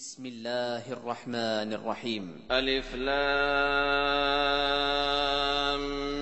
بسم الله الرحمن الرحيم. ألف لام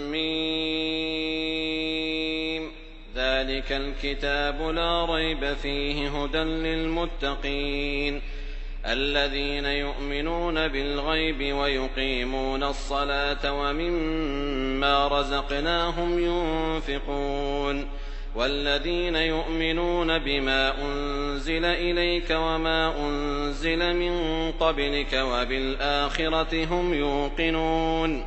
ميم. ذلك الكتاب لا ريب فيه هدى للمتقين الذين يؤمنون بالغيب ويقيمون الصلاة ومما رزقناهم ينفقون والذين يؤمنون بما أنزل إليك وما أنزل من قبلك وبالآخرة هم يوقنون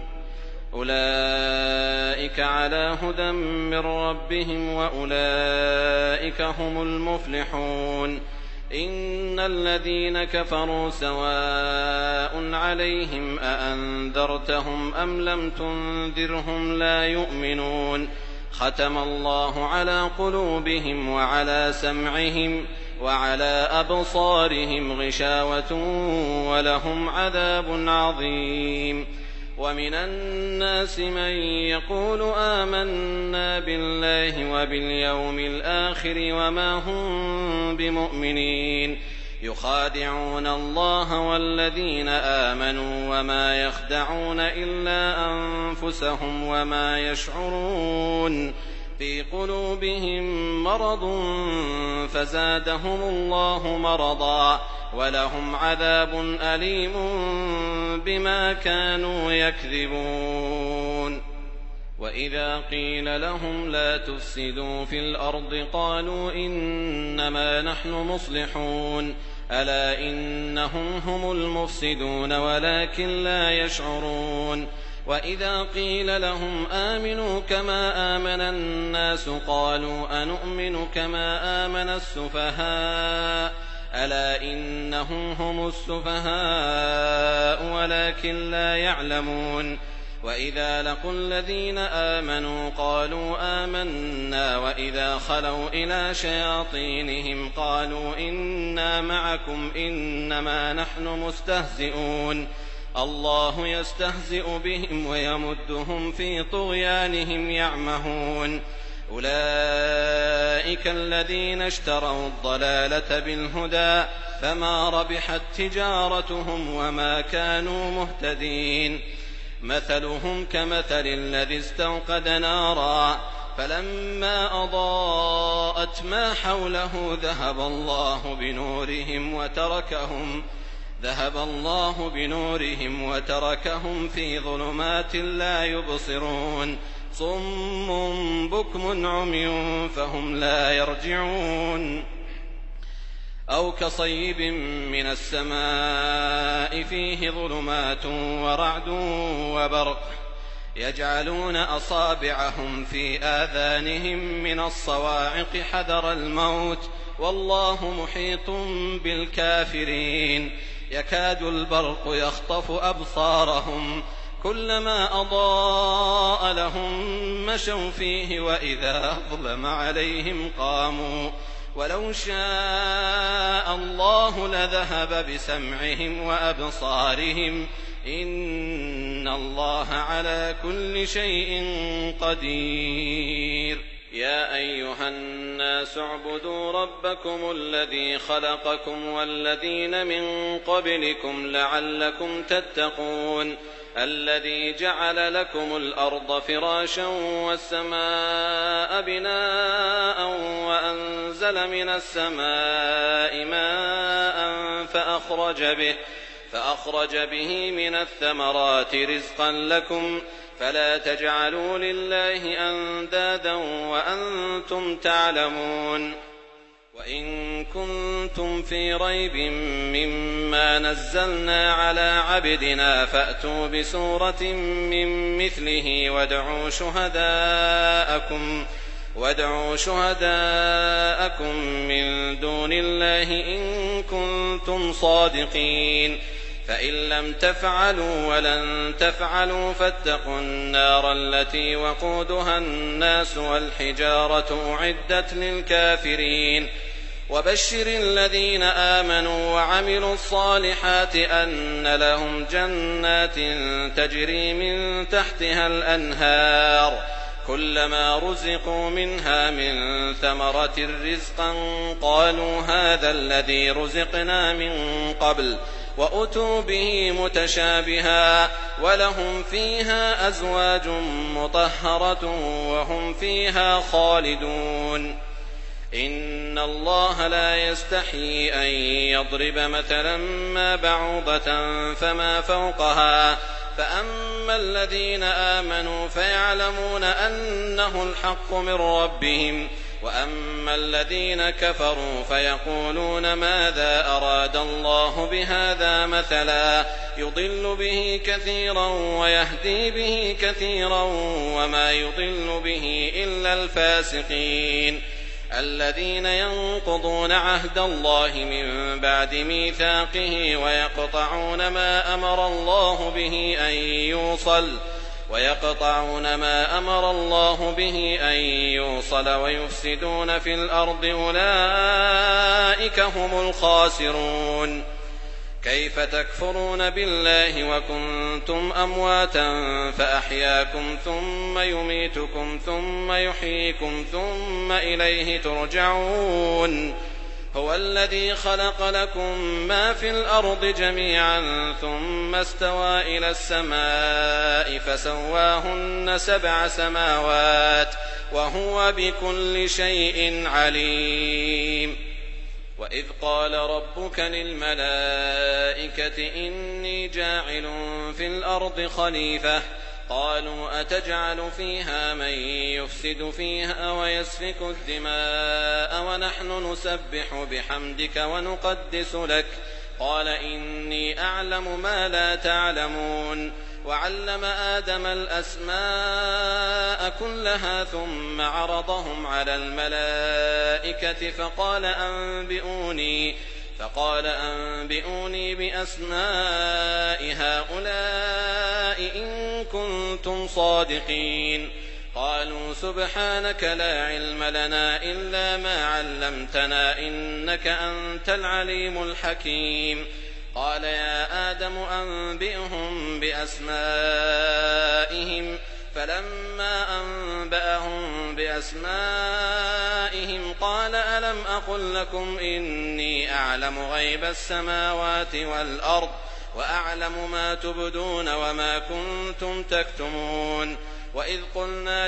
أولئك على هدى من ربهم وأولئك هم المفلحون. إن الذين كفروا سواء عليهم أأنذرتهم أم لم تنذرهم لا يؤمنون ختم الله على قلوبهم وعلى سمعهم وعلى أبصارهم غشاوة ولهم عذاب عظيم. ومن الناس من يقول آمنا بالله وباليوم الآخر وما هم بمؤمنين يخادعون الله والذين آمنوا وما يخدعون إلا أنفسهم وما يشعرون في قلوبهم مرض فزادهم الله مرضا ولهم عذاب أليم بما كانوا يكذبون. وإذا قيل لهم لا تفسدوا في الأرض قالوا إنما نحن مصلحون ألا إنهم هم المفسدون ولكن لا يشعرون. وإذا قيل لهم آمنوا كما آمن الناس قالوا أنؤمن كما آمن السفهاء ألا إنهم هم السفهاء ولكن لا يعلمون. وإذا لقوا الذين آمنوا قالوا آمنا وإذا خلوا إلى شياطينهم قالوا إنا معكم إنما نحن مستهزئون الله يستهزئ بهم ويمدهم في طغيانهم يعمهون. أولئك الذين اشتروا الضلالة بالهدى فما ربحت تجارتهم وما كانوا مهتدين. مثلهم كمثل الذي استوقد نارا فلما أضاءت ما حوله ذهب الله بنورهم وتركهم في ظلمات لا يبصرون صم بكم عمي فهم لا يرجعون. أو كصيب من السماء فيه ظلمات ورعد وبرق يجعلون أصابعهم في آذانهم من الصواعق حذر الموت والله محيط بالكافرين. يكاد البرق يخطف أبصارهم كلما أضاء لهم مشوا فيه وإذا أظلم عليهم قاموا ولو شاء الله لذهب بسمعهم وأبصارهم إن الله على كل شيء قدير. يا أيها الناس اعبدوا ربكم الذي خلقكم والذين من قبلكم لعلكم تتقون الذي جعل لكم الأرض فراشا والسماء بناء وأنزل من السماء ماء فأخرج به من الثمرات رزقا لكم فلا تجعلوا لله أندادا وأنتم تعلمون. وإن كنتم في ريب مما نزلنا على عبدنا فأتوا بسورة من مثله وادعوا شهداءكم من دون الله إن كنتم صادقين فإن لم تفعلوا ولن تفعلوا فاتقوا النار التي وقودها الناس والحجارة أعدت للكافرين. وبشر الذين آمنوا وعملوا الصالحات أن لهم جنات تجري من تحتها الأنهار كلما رزقوا منها من ثمرة رزقا قالوا هذا الذي رزقنا من قبل وأتوا به متشابها ولهم فيها أزواج مطهرة وهم فيها خالدون. إن الله لا يستحيي أن يضرب مثلا ما بعوضة فما فوقها فأما الذين آمنوا فيعلمون أنه الحق من ربهم وأما الذين كفروا فيقولون ماذا أراد الله بهذا مثلا يضل به كثيرا ويهدي به كثيرا وما يضل به إلا الفاسقين الذين ينقضون عهد الله من بعد ميثاقه ويقطعون ما أمر الله به أن يوصل ويفسدون في الأرض أولئك هم الخاسرون. كيف تكفرون بالله وكنتم أمواتا فأحياكم ثم يميتكم ثم يحييكم ثم إليه ترجعون. هو الذي خلق لكم ما في الأرض جميعا ثم استوى إلى السماء فسواهن 7 سماوات وهو بكل شيء عليم. وإذ قال ربك للملائكة إني جاعل في الأرض خليفة قالوا أتجعل فيها من يفسد فيها ويسفك الدماء ونحن نسبح بحمدك ونقدس لك قال إني أعلم ما لا تعلمون. وعلم آدم الأسماء كلها ثم عرضهم على الملائكة فقال أنبئوني بأسماء هؤلاء إن كنتم صادقين. قالوا سبحانك لا علم لنا إلا ما علمتنا إنك أنت العليم الحكيم. قال يا آدم أنبئهم بأسمائهم فلما أنبأهم بأسمائهم قال ألم أقل لكم إني أعلم غيب السماوات والأرض وأعلم ما تبدون وما كنتم تكتمون. وإذ قلنا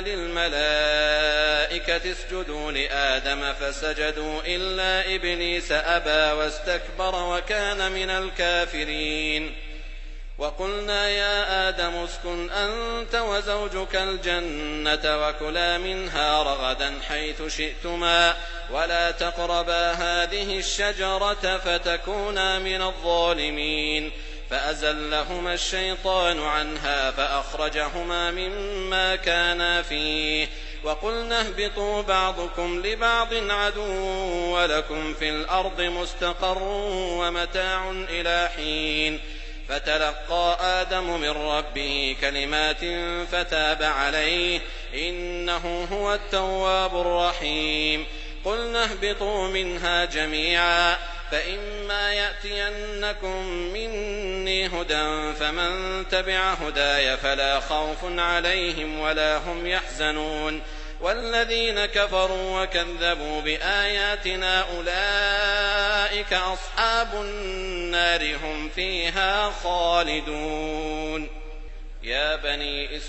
للملائكة اسجدوا لآدم فسجدوا إلا إبليس أبى واستكبر وكان من الكافرين. وقلنا يا آدم اسكن أنت وزوجك الجنة وكلا منها رغدا حيث شئتما ولا تقربا هذه الشجرة فتكونا من الظالمين. فأزلهما الشيطان عنها فأخرجهما مما كانا فيه وقلنا اهبطوا بعضكم لبعض عدو ولكم في الأرض مستقر ومتاع إلى حين. فتلقى آدم من ربه كلمات فتاب عليه إنه هو التواب الرحيم. قلنا اهبطوا منها جميعا فإما يأتينكم مني هدى فمن تبع هداي فلا خوف عليهم ولا هم يحزنون. والذين كفروا وكذبوا بآياتنا أولئك أصحاب النار هم فيها خالدون. يا بني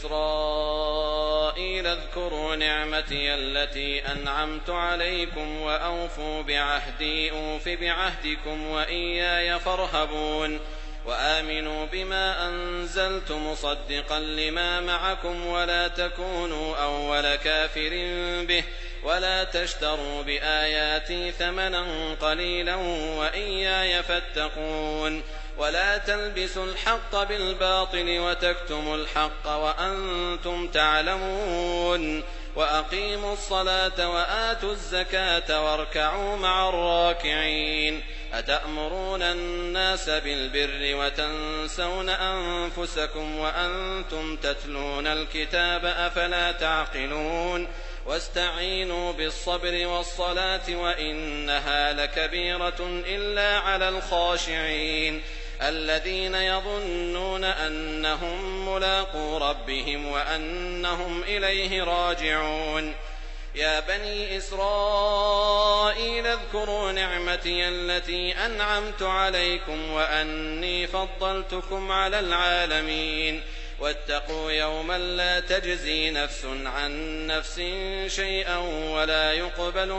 إسرائيل اذكروا نعمتي التي أنعمت عليكم وأوفوا بعهدي أوف بعهدكم وإياي فارهبون. وآمنوا بما أنزلت مصدقا لما معكم ولا تكونوا أول كافر به ولا تشتروا بآياتي ثمنا قليلا وإياي فاتقون. ولا تلبسوا الحق بالباطل وتكتموا الحق وأنتم تعلمون. وأقيموا الصلاة وآتوا الزكاة واركعوا مع الراكعين. أتأمرون الناس بالبر وتنسون أنفسكم وأنتم تتلون الكتاب أفلا تعقلون. واستعينوا بالصبر والصلاة وإنها لكبيرة إلا على الخاشعين. الذين يظنون أنهم ملاقو ربهم وأنهم إليه راجعون. يا بني إسرائيل اذكروا نعمتي التي أنعمت عليكم وأني فضلتكم على العالمين واتقوا يوما لا تجزي نفس عن نفس شيئا ولا يقبل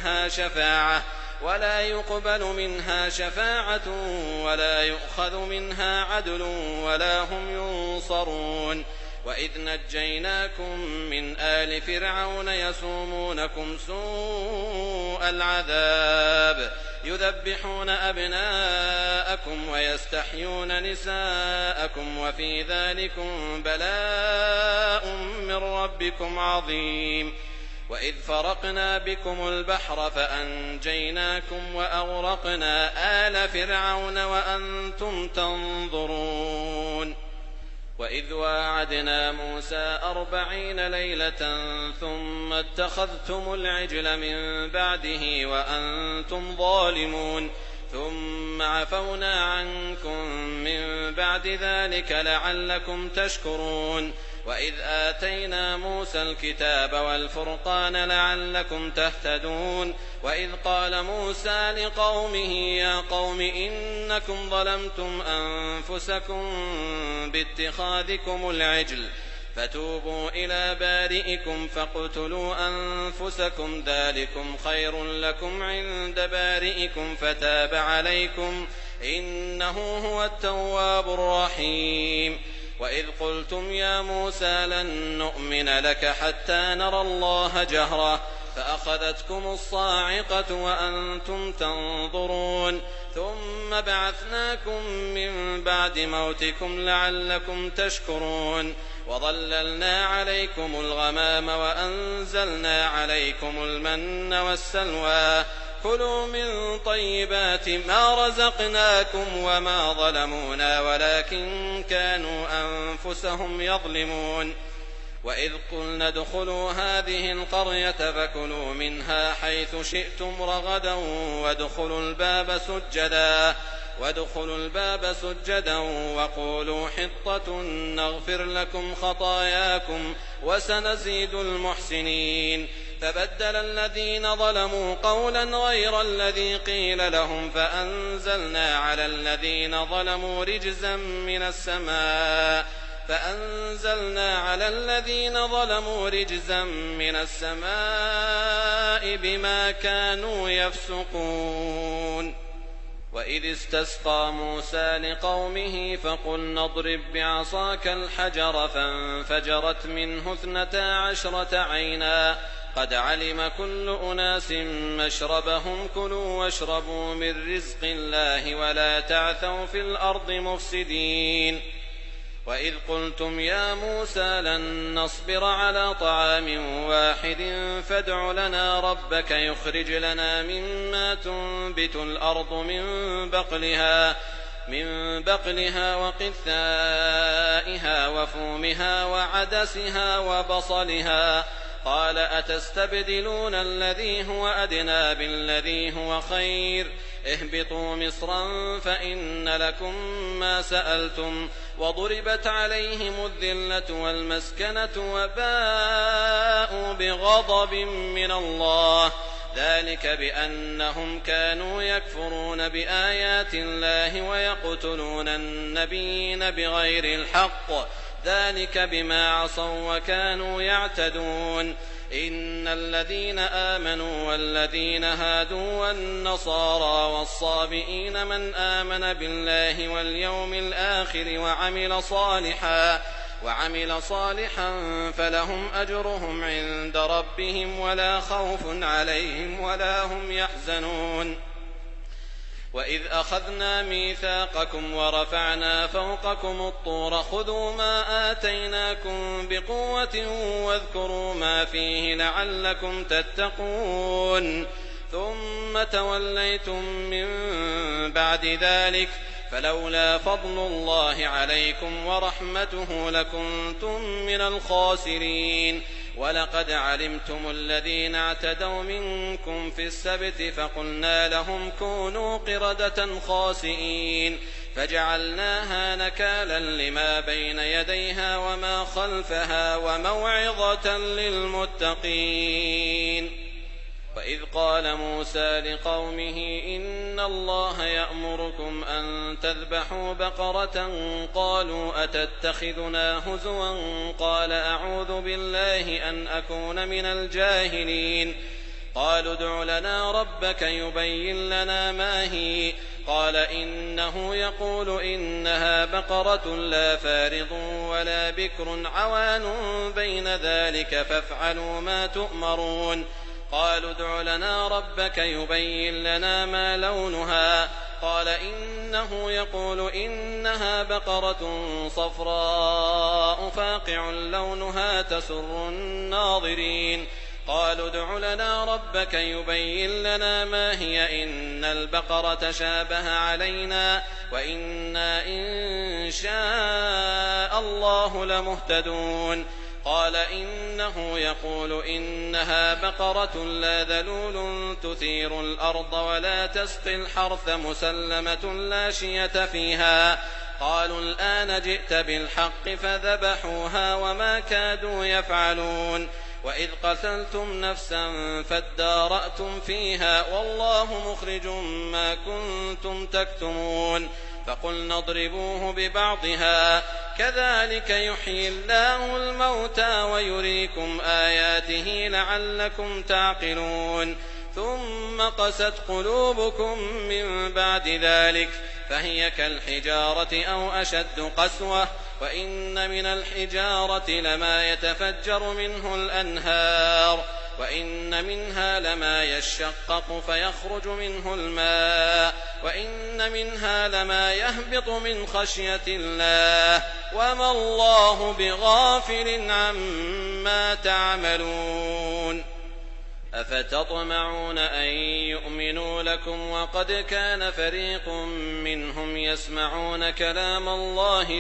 منها شفاعة ولا يؤخذ منها عدل ولا هم ينصرون. وإذ نجيناكم من آل فرعون يسومونكم سوء العذاب يذبحون أبناءكم ويستحيون نساءكم وفي ذلكم بلاء من ربكم عظيم. وإذ فرقنا بكم البحر فأنجيناكم وأغرقنا آل فرعون وأنتم تنظرون. وإذ واعدنا موسى 40 ليلة ثم اتخذتم العجل من بعده وأنتم ظالمون ثم عفونا عنكم من بعد ذلك لعلكم تشكرون. وإذ آتينا موسى الكتاب والفرقان لعلكم تهتدون. وإذ قال موسى لقومه يا قوم إنكم ظلمتم أنفسكم باتخاذكم العجل فتوبوا إلى بارئكم فاقتلوا أنفسكم ذلكم خير لكم عند بارئكم فتاب عليكم إنه هو التواب الرحيم. وإذ قلتم يا موسى لن نؤمن لك حتى نرى الله جهرة فأخذتكم الصاعقة وأنتم تنظرون ثم بعثناكم من بعد موتكم لعلكم تشكرون. وظللنا عليكم الغمام وأنزلنا عليكم المن والسلوى كلوا من طيبات ما رزقناكم وما ظلمونا ولكن كانوا أنفسهم يظلمون. وإذ قلنا ادخلوا هذه القرية فكلوا منها حيث شئتم رغدا وادخلوا الباب سجدا وقولوا حطة نغفر لكم خطاياكم وسنزيد المحسنين. فبدل الذين ظلموا قولا غير الذي قيل لهم فأنزلنا على الذين ظلموا رجزا من السماء بما كانوا يفسقون. وإذ استسقى موسى لقومه فقلنا اضرب بعصاك الحجر فانفجرت منه 12 عينا قد علم كل أناس مشربهم كلوا واشربوا من رزق الله ولا تعثوا في الأرض مفسدين. وإذ قلتم يا موسى لن نصبر على طعام واحد فادع لنا ربك يخرج لنا مما تنبت الأرض من بقلها وقثائها وفومها وعدسها وبصلها قال أتستبدلون الذي هو أدنى بالذي هو خير اهبطوا مصرا فإن لكم ما سألتم وضربت عليهم الذلة والمسكنة وباءوا بغضب من الله ذلك بأنهم كانوا يكفرون بآيات الله ويقتلون النبيين بغير الحق ذلك بما عصوا وكانوا يعتدون. إن الذين آمنوا والذين هادوا والنصارى والصابئين من آمن بالله واليوم الآخر وعمل صالحا فلهم أجرهم عند ربهم ولا خوف عليهم ولا هم يحزنون. وإذ أخذنا ميثاقكم ورفعنا فوقكم الطور خذوا ما آتيناكم بقوة واذكروا ما فيه لعلكم تتقون ثم توليتم من بعد ذلك فلولا فضل الله عليكم ورحمته لكنتم من الخاسرين. ولقد علمتم الذين اعتدوا منكم في السبت فقلنا لهم كونوا قردة خاسئين فجعلناها نكالا لما بين يديها وما خلفها وموعظة للمتقين. وإذ قال موسى لقومه إن الله يأمركم أن تذبحوا بقرة قالوا أتتخذنا هزوا قال أعوذ بالله أن أكون من الجاهلين. قالوا ادع لنا ربك يبين لنا ما هي قال إنه يقول إنها بقرة لا فارض ولا بكر عوان بين ذلك فافعلوا ما تؤمرون. قالوا ادع لنا ربك يبين لنا ما لونها قال إنه يقول إنها بقرة صفراء فاقع لونها تسر الناظرين. قالوا ادع لنا ربك يبين لنا ما هي إن البقرة شابه علينا وإنا إن شاء الله لمهتدون. قال إنه يقول إنها بقرة لا ذلول تثير الأرض ولا تسقي الحرث مسلمة لا شية فيها. قالوا الآن جئت بالحق فذبحوها وما كادوا يفعلون. وإذ قتلتم نفسا فادارأتم فيها والله مخرج ما كنتم تكتمون. فقلنا اضربوه ببعضها كذلك يحيي الله الموتى ويريكم آياته لعلكم تعقلون. ثم قست قلوبكم من بعد ذلك فهي كالحجارة أو أشد قسوة وإن من الحجارة لما يتفجر منه الأنهار وإن منها لما يشقق فيخرج منه الماء وإن منها لما يهبط من خشية الله وما الله بغافل عما تعملون. أفتطمعون أن يؤمنوا لكم وقد كان فريق منهم يسمعون كلام الله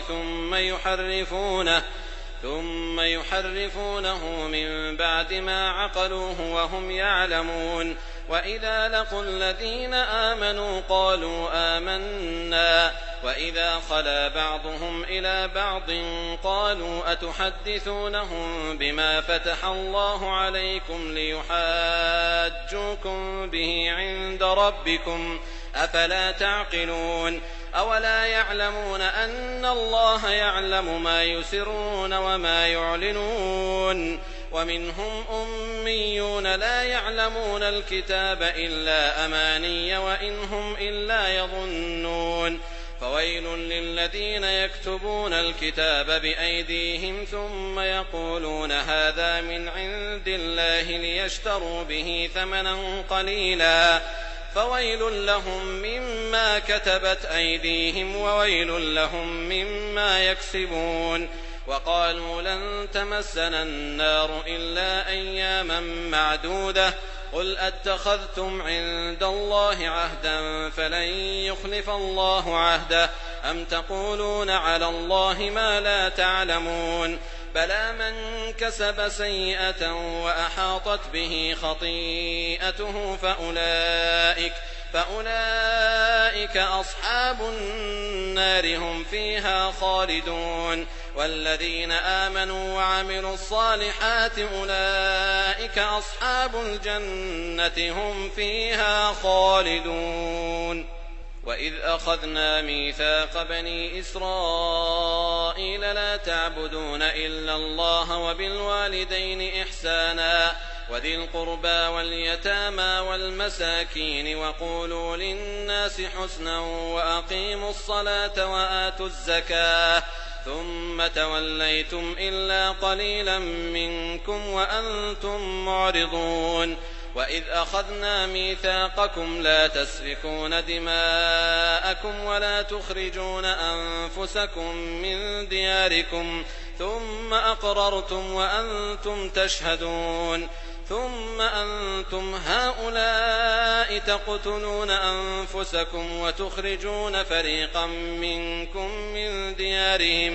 ثم يحرفونه من بعد ما عقلوه وهم يعلمون. وإذا لقوا الذين آمنوا قالوا آمنا وإذا خلا بعضهم إلى بعض قالوا أتحدثونهم بما فتح الله عليكم ليحاجوكم به عند ربكم أفلا تعقلون. أولا يعلمون أن الله يعلم ما يسرون وما يعلنون. ومنهم أميون لا يعلمون الكتاب إلا أماني وإن هم إلا يظنون. فويل للذين يكتبون الكتاب بأيديهم ثم يقولون هذا من عند الله ليشتروا به ثمنا قليلا فويل لهم مما كتبت أيديهم وويل لهم مما يكسبون. وقالوا لن تمسنا النار إلا أياما معدودة قل أتخذتم عند الله عهدا فلن يخلف الله عهده أم تقولون على الله ما لا تعلمون. بلى من كسب سيئة وأحاطت به خطيئته فأولئك أصحاب النار هم فيها خالدون. والذين آمنوا وعملوا الصالحات أولئك أصحاب الجنة هم فيها خالدون. وإذ أخذنا ميثاق بني إسرائيل لا تعبدون إلا الله وبالوالدين إحسانا وذي القربى واليتامى والمساكين وقولوا للناس حسنا وأقيموا الصلاة وآتوا الزكاة ثم توليتم إلا قليلا منكم وأنتم معرضون. وإذ أخذنا ميثاقكم لا تسفكون دماءكم ولا تخرجون أنفسكم من دياركم ثم أقررتم وأنتم تشهدون. ثم أنتم هؤلاء تقتلون أنفسكم وتخرجون فريقا منكم من ديارهم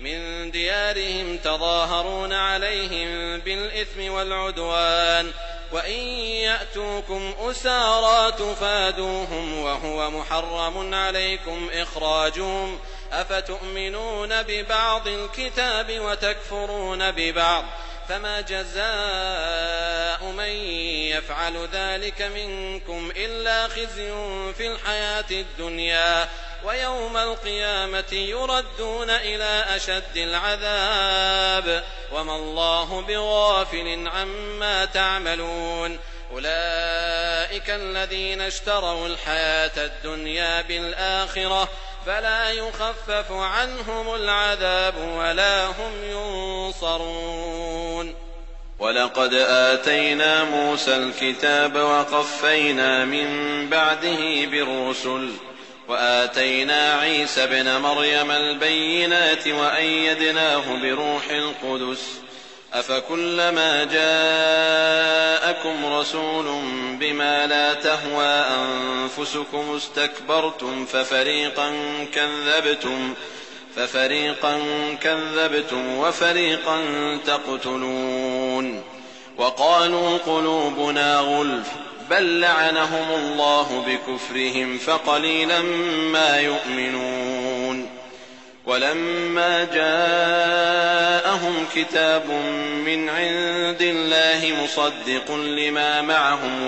من ديارهم تظاهرون عليهم بالإثم والعدوان وإن يأتوكم أسارى تفادوهم وهو محرم عليكم إخراجهم أفتؤمنون ببعض الكتاب وتكفرون ببعض فما جزاء من يفعل ذلك منكم إلا خزي في الحياة الدنيا ويوم القيامة يردون إلى أشد العذاب وما الله بغافل عما تعملون أولئك الذين اشتروا الحياة الدنيا بالآخرة فلا يخفف عنهم العذاب ولا هم ينصرون. ولقد آتينا موسى الكتاب وقفينا من بعده بالرسل وآتينا عيسى ابن مريم البينات وأيدناه بروح القدس أفكلما جاءكم رسول بما لا تهوى أنفسكم استكبرتم ففريقا كذبتم وفريقا تقتلون وقالوا قلوبنا غلف بل لعنهم الله بكفرهم فقليلا ما يؤمنون ولما جاءهم كتاب من عند الله مصدق لما معهم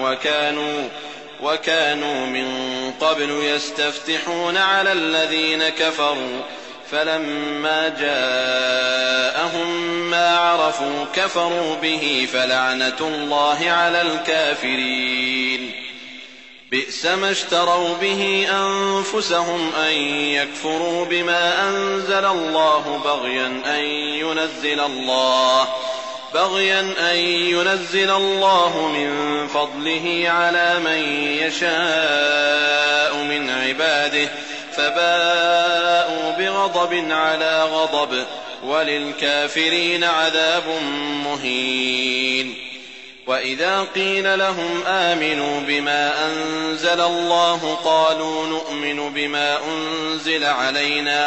وكانوا من قبل يستفتحون على الذين كفروا فلما جاءهم ما عرفوا كفروا به فلعنة الله على الكافرين بئس ما اشتروا به أنفسهم أن يكفروا بما أنزل الله بغيا أن ينزل الله من فضله على من يشاء من عباده فباءوا بغضب على غضب وللكافرين عذاب مهين. وإذا قيل لهم آمنوا بما أنزل الله قالوا نؤمن بما أنزل علينا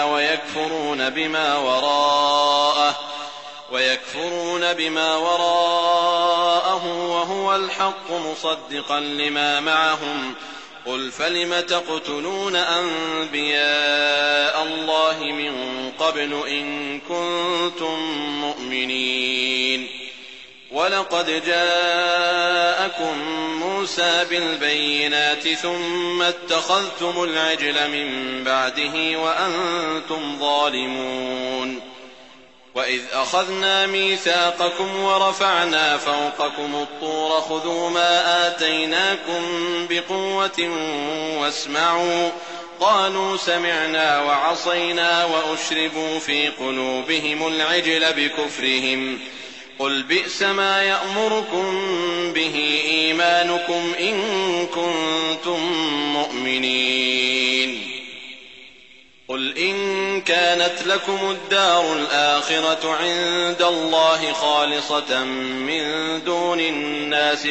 ويكفرون بما وراءه وهو الحق مصدقا لما معهم قل فلم تقتلون أنبياء الله من قبل إن كنتم مؤمنين ولقد جاءكم موسى بالبينات ثم اتخذتم العجل من بعده وأنتم ظالمون وإذ أخذنا ميثاقكم ورفعنا فوقكم الطور خذوا ما آتيناكم بقوة واسمعوا قالوا سمعنا وعصينا وأشربوا في قلوبهم العجل بكفرهم قل بئس ما يأمركم به إيمانكم إن كنتم مؤمنين قل إن كانت لكم الدار الآخرة عند الله خالصة من دون الناس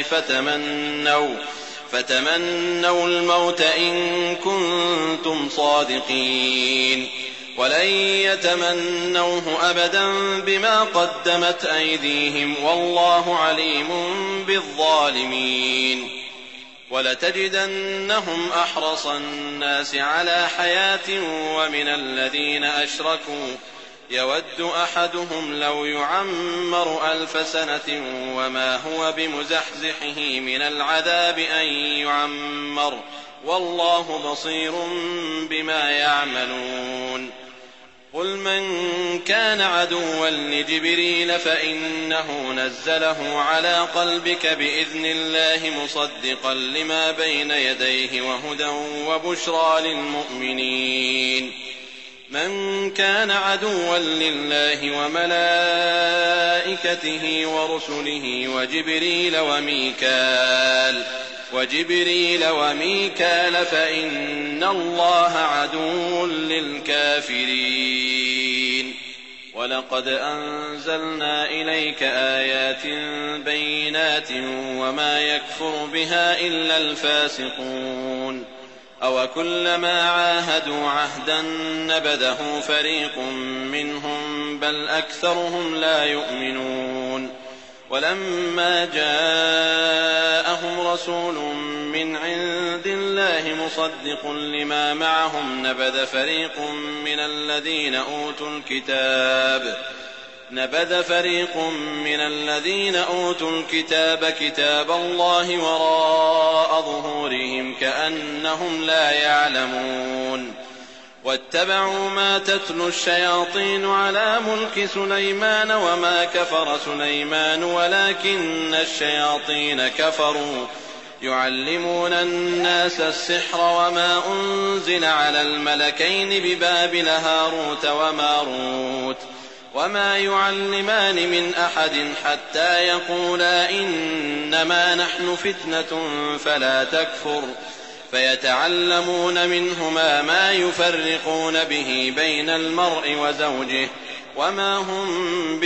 فتمنوا الموت إن كنتم صادقين ولن يتمنوه أبدا بما قدمت أيديهم والله عليم بالظالمين ولتجدنهم أحرص الناس على حياة ومن الذين أشركوا يود أحدهم لو يعمر 1000 سنة وما هو بمزحزحه من العذاب أن يعمر والله بصير بما يعملون قل من كان عدوا لجبريل فإنه نزله على قلبك بإذن الله مصدقا لما بين يديه وهدى وبشرى للمؤمنين من كان عدوا لله وملائكته ورسله وجبريل وميكال فإن الله عدو للكافرين ولقد أنزلنا إليك آيات بينات وما يكفر بها إلا الفاسقون أوكلما عاهدوا عهدا نبذه فريق منهم بل أكثرهم لا يؤمنون ولما جاءهم رسول من عند الله مصدق لما معهم نبذ فريق من الذين أوتوا الكتاب كتاب الله وراء ظهورهم كأنهم لا يعلمون واتبعوا ما تتلو الشياطين على ملك سليمان وما كفر سليمان ولكن الشياطين كفروا يعلمون الناس السحر وما أنزل على الملكين ببابل هاروت وماروت وما يعلمان من أحد حتى يقولا إنما نحن فتنة فلا تكفر فيتعلمون منهما ما يفرقون به بين المرء وزوجه وما هم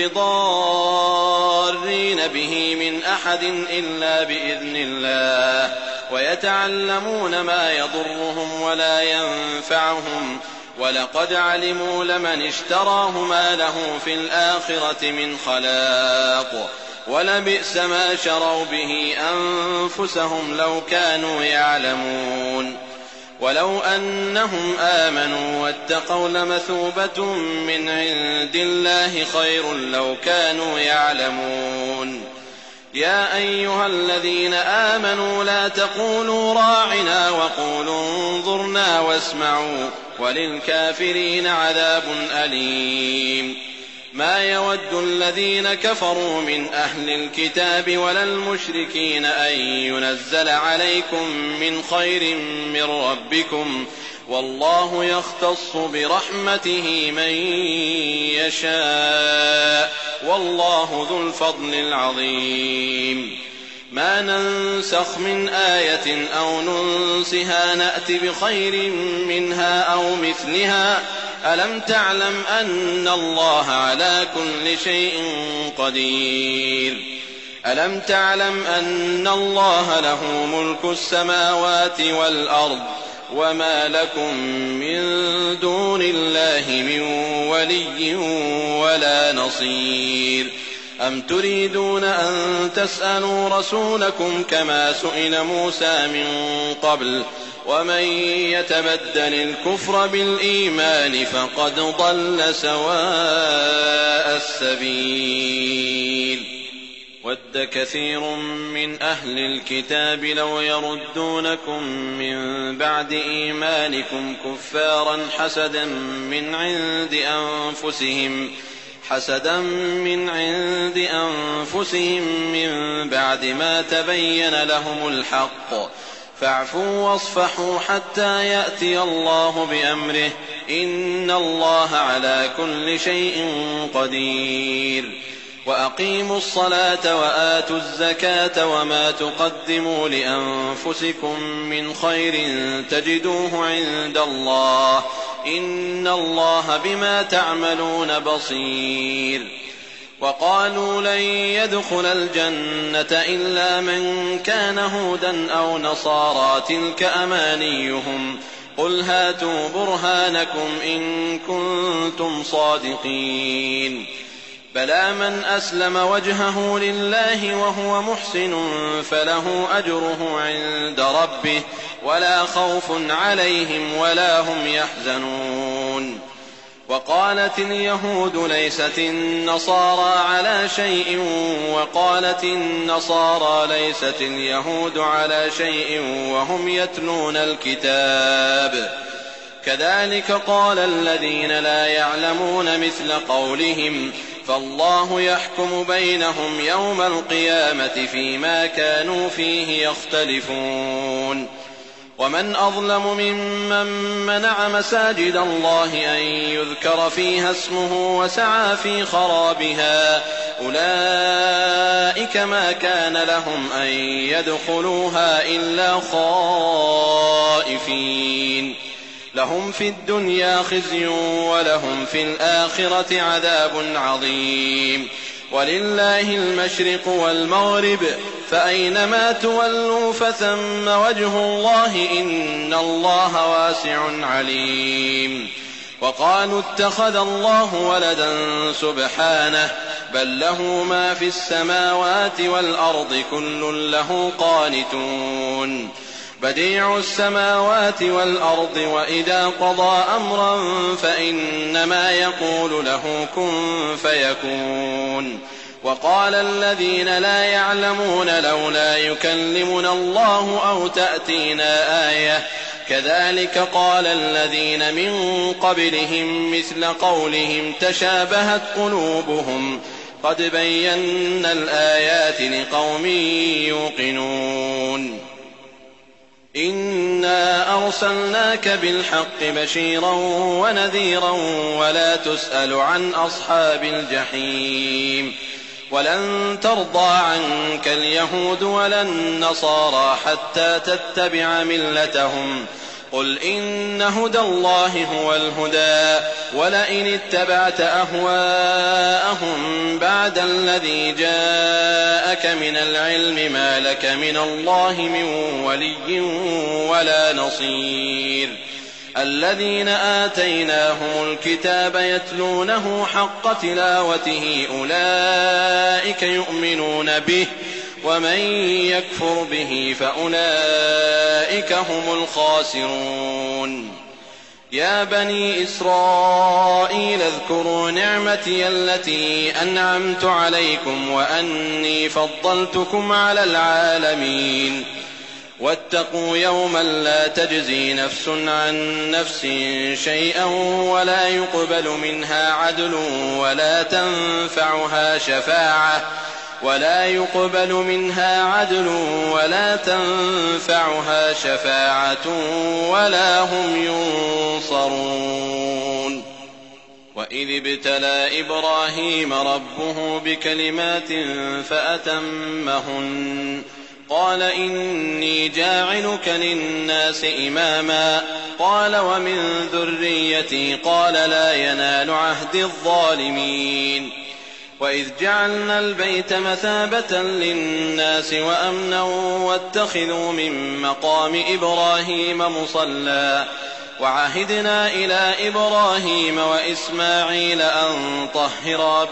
بضارين به من أحد إلا بإذن الله ويتعلمون ما يضرهم ولا ينفعهم ولقد علموا لمن اشتراه ما له في الآخرة من خلاق ولبئس ما شروا به أنفسهم لو كانوا يعلمون ولو أنهم آمنوا واتقوا لمثوبة من عند الله خير لو كانوا يعلمون يا أيها الذين آمنوا لا تقولوا راعنا وقولوا انظرنا واسمعوا وللكافرين عذاب أليم ما يود الذين كفروا من أهل الكتاب ولا المشركين أن ينزل عليكم من خير من ربكم والله يختص برحمته من يشاء والله ذو الفضل العظيم ما ننسخ من آية أو ننسها نأت بخير منها أو مثلها ألم تعلم أن الله على كل شيء قدير ألم تعلم أن الله له ملك السماوات والأرض وما لكم من دون الله من ولي ولا نصير أم تريدون أن تسألوا رسولكم كما سئل موسى من قبل ومن يتبدل الكفر بالإيمان فقد ضل سواء السبيل ود كثير من أهل الكتاب لو يردونكم من بعد إيمانكم كفارا حسدا من عند أنفسهم من بعد ما تبين لهم الحق فاعفوا واصفحوا حتى يأتي الله بأمره إن الله على كل شيء قدير وأقيموا الصلاة وآتوا الزكاة وما تقدموا لأنفسكم من خير تجدوه عند الله إن الله بما تعملون بصير وقالوا لن يدخل الجنة إلا من كان هودا أو نصارى تلك أمانيهم قل هاتوا برهانكم إن كنتم صادقين بلى من أسلم وجهه لله وهو محسن فله أجره عند ربه ولا خوف عليهم ولا هم يحزنون وقالت اليهود ليست النصارى على شيء وقالت النصارى ليست اليهود على شيء وهم يتلون الكتاب كذلك قال الذين لا يعلمون مثل قولهم فالله يحكم بينهم يوم القيامة فيما كانوا فيه يختلفون ومن أظلم ممن منع مساجد الله أن يذكر فيها اسمه وسعى في خرابها أولئك ما كان لهم أن يدخلوها إلا خائفين لهم في الدنيا خزي ولهم في الآخرة عذاب عظيم ولله المشرق والمغرب فأينما تولوا فثم وجه الله إن الله واسع عليم. وقالوا اتخذ الله ولدا سبحانه بل له ما في السماوات والأرض كل له قانتون. بديع السماوات والأرض وإذا قضى أمرا فإنما يقول له كن فيكون. وقال الذين لا يعلمون لولا يكلمنا الله أو تأتينا آية كذلك قال الذين من قبلهم مثل قولهم تشابهت قلوبهم قد بينا الآيات لقوم يوقنون. إنا أرسلناك بالحق بشيرا ونذيرا ولا تسأل عن أصحاب الجحيم. ولن ترضى عنك اليهود ولا النصارى حتى تتبع ملتهم قل إن هدى الله هو الهدى ولئن اتبعت أهواءهم بعد الذي جاءك من العلم ما لك من الله من ولي ولا نصير. الذين آتيناهم الكتاب يتلونه حق تلاوته أولئك يؤمنون به ومن يكفر به فأولئك هم الخاسرون. يا بني إسرائيل اذكروا نعمتي التي أنعمت عليكم وأني فضلتكم على العالمين. واتقوا يوما لا تجزي نفس عن نفس شيئا ولا يقبل منها عدل ولا تنفعها شفاعة ولا هم ينصرون. وإذ ابتلى إبراهيم ربه بكلمات فأتمهن قال إني جاعلك للناس إماما قال ومن ذريتي قال لا ينال عهد الظالمين. وإذ جعلنا البيت مثابة للناس وأمنا واتخذوا من مقام إبراهيم مصلى وعهدنا إلى إبراهيم وإسماعيل أن طهرا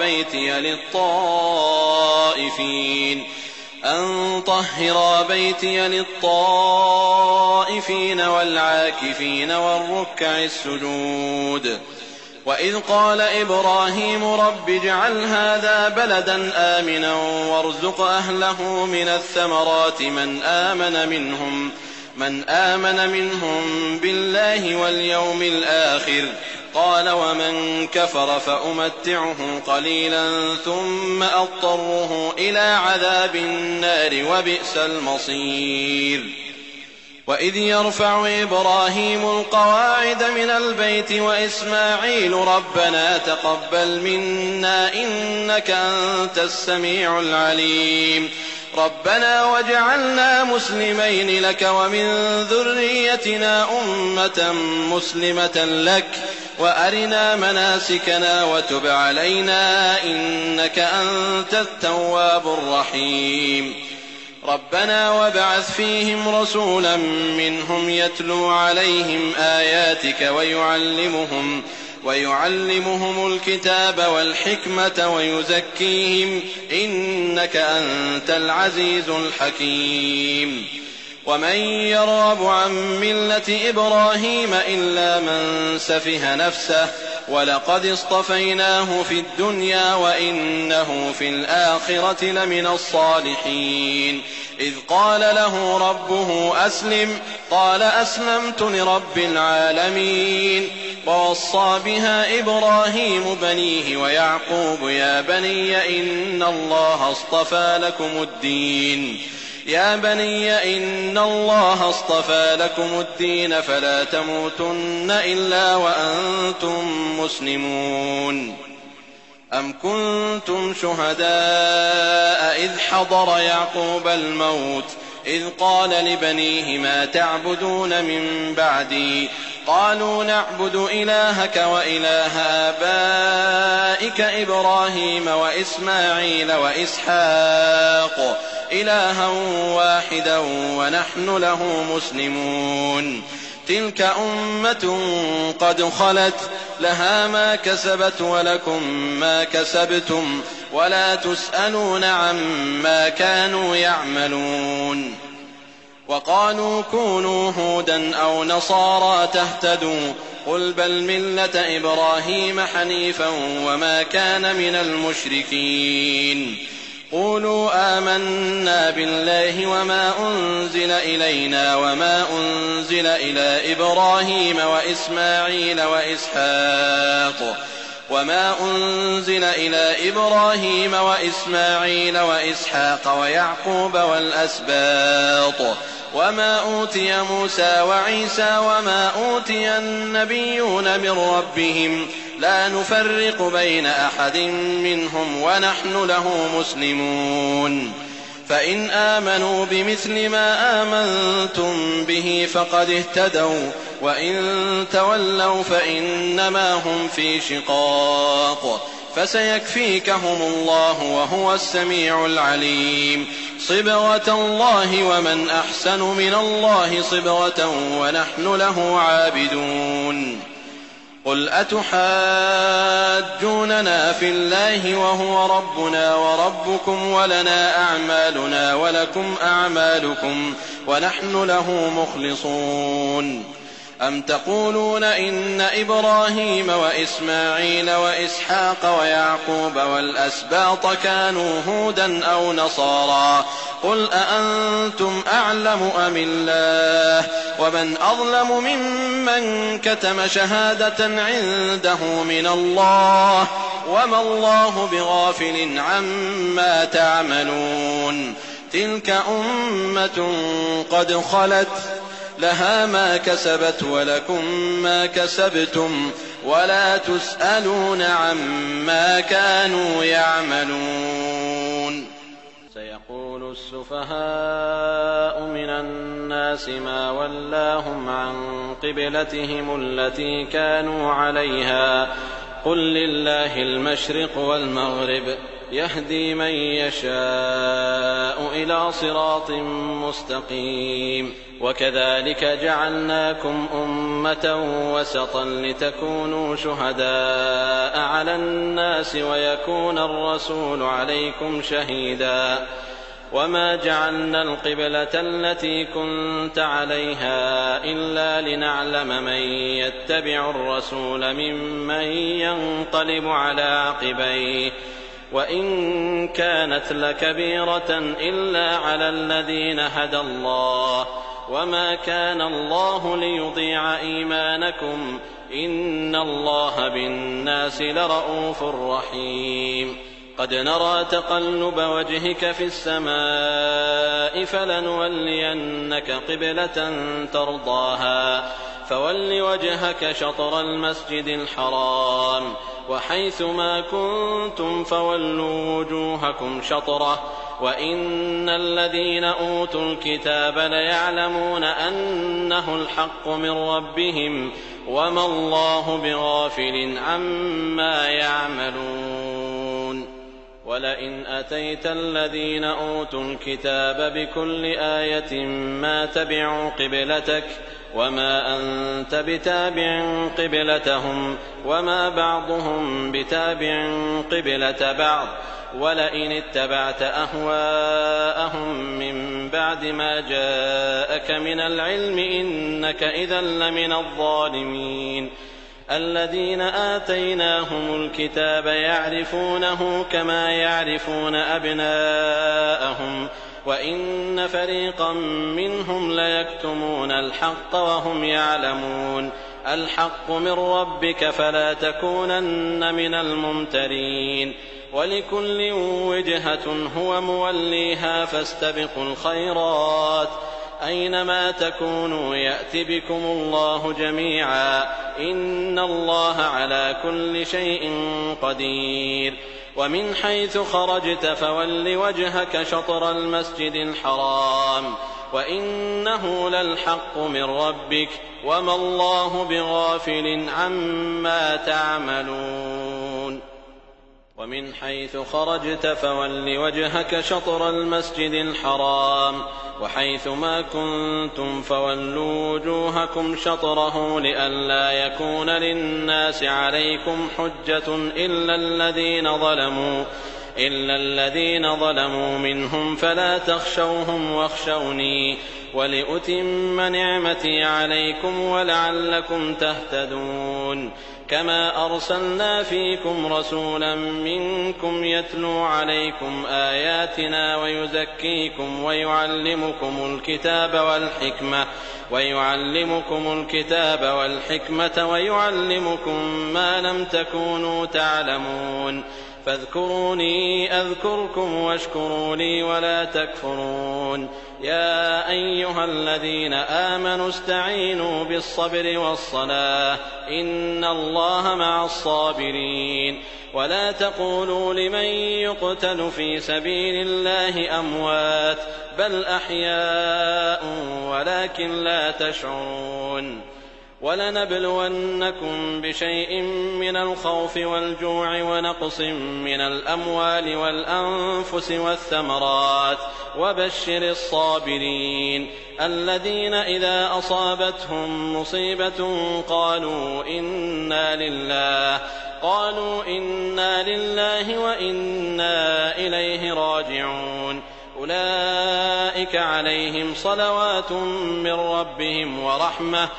بيتي للطائفين والعاكفين والركع السجود. وإذ قال إبراهيم رب اجعل هذا بلدا آمنا وارزق أهله من الثمرات من آمن منهم بالله واليوم الآخر قال ومن كفر فأمتعه قليلا ثم أضطره إلى عذاب النار وبئس المصير. وإذ يرفع إبراهيم القواعد من البيت وإسماعيل ربنا تقبل منا إنك أنت السميع العليم ربنا واجعلنا مسلمين لك ومن ذريتنا أمة مسلمة لك وأرنا مناسكنا وتب علينا إنك أنت التواب الرحيم. ربنا وابعث فيهم رسولا منهم يتلو عليهم آياتك ويعلمهم الكتاب والحكمة ويزكيهم إنك أنت العزيز الحكيم. ومن يرغب عن ملة إبراهيم إلا من سفه نفسه ولقد اصطفيناه في الدنيا وإنه في الآخرة لمن الصالحين. إذ قال له ربه أسلم قال أسلمت لرب العالمين. ووصى بها إبراهيم بنيه ويعقوب يا بني إن الله اصطفى لكم الدين فلا تموتن إلا وأنتم مسلمون. أم كنتم شهداء إذ حضر يعقوب الموت إذ قال لبنيه ما تعبدون من بعدي قالوا نعبد إلهك وإله آبائك إبراهيم وإسماعيل وإسحاق إلها واحدا ونحن له مسلمون تلك أمة قد خلت لها ما كسبت ولكم ما كسبتم ولا تسألون عما كانوا يعملون وقالوا كونوا هودا أو نصارى تهتدوا قل بل ملة إبراهيم حنيفا وما كان من المشركين قولوا آمنا بالله وما أنزل إلينا وما أنزل إلى إبراهيم وإسماعيل وإسحاق ويعقوب والأسباط وما أوتي موسى وعيسى وما أوتي النبيون من ربهم لا نفرق بين أحد منهم ونحن له مسلمون فإن آمنوا بمثل ما آمنتم به فقد اهتدوا وإن تولوا فإنما هم في شقاق فسيكفيكهم الله وهو السميع العليم صبغة الله ومن أحسن من الله صبغة ونحن له عابدون قل أتحاجوننا في الله وهو ربنا وربكم ولنا أعمالنا ولكم أعمالكم ونحن له مخلصون أم تقولون إن إبراهيم وإسماعيل وإسحاق ويعقوب والأسباط كانوا هودا أو نصارى قل أأنتم أعلم أم الله ومن أظلم ممن كتم شهادة عنده من الله وما الله بغافل عما تعملون تلك أمة قد خلت لها ما كسبت ولكم ما كسبتم ولا تسألون عما كانوا يعملون سيقول السفهاء من الناس ما ولاهم عن قبلتهم التي كانوا عليها قل لله المشرق والمغرب يهدي من يشاء إلى صراط مستقيم وكذلك جعلناكم أمة وسطا لتكونوا شهداء على الناس ويكون الرسول عليكم شهيدا وما جعلنا القبلة التي كنت عليها إلا لنعلم من يتبع الرسول ممن ينقلب على عقبيه وإن كانت لكبيرة إلا على الذين هدى الله وما كان الله ليضيع إيمانكم إن الله بالناس لرءوف رحيم قد نرى تقلب وجهك في السماء فلنولينك قبلة ترضاها فول وجهك شطر المسجد الحرام وحيث ما كنتم فولوا وجوهكم شطره وإن الذين أوتوا الكتاب ليعلمون أنه الحق من ربهم وما الله بغافل عما يعملون ولئن أتيت الذين أوتوا الكتاب بكل آية ما تبعوا قبلتك وما أنت بتابع قبلتهم وما بعضهم بتابع قبلة بعض ولئن اتبعت أهواءهم من بعد ما جاءك من العلم إنك إذا لمن الظالمين الذين آتيناهم الكتاب يعرفونه كما يعرفون أبناءهم وإن فريقا منهم ليكتمون الحق وهم يعلمون الحق من ربك فلا تكونن من الممترين ولكل وجهة هو موليها فاستبقوا الخيرات أينما تكونوا يأت بكم الله جميعا إن الله على كل شيء قدير ومن حيث خرجت فول وجهك شطر المسجد الحرام وإنه للحق من ربك وما الله بغافل عما تعملون ومن حيث خرجت فول وجهك شطر المسجد الحرام وحيث ما كنتم فولوا وجوهكم شطره لئلا يكون للناس عليكم حجة إلا الذين ظلموا منهم فلا تخشوهم واخشوني ولأتم نعمتي عليكم ولعلكم تهتدون كما أرسلنا فيكم رسولا منكم يتلو عليكم آياتنا ويزكيكم ويعلمكم الكتاب والحكمة ويعلمكم ما لم تكونوا تعلمون فاذكروني أذكركم واشكروا لي ولا تكفرون يا أيها الذين آمنوا استعينوا بالصبر والصلاة إن الله مع الصابرين ولا تقولوا لمن يقتل في سبيل الله أموات بل أحياء ولكن لا تشعرون ولنبلونكم بشيء من الخوف والجوع ونقص من الأموال والأنفس والثمرات وبشر الصابرين الذين إذا أصابتهم مصيبة قالوا إنا لله وإنا إليه راجعون أولئك عليهم صلوات من ربهم ورحمة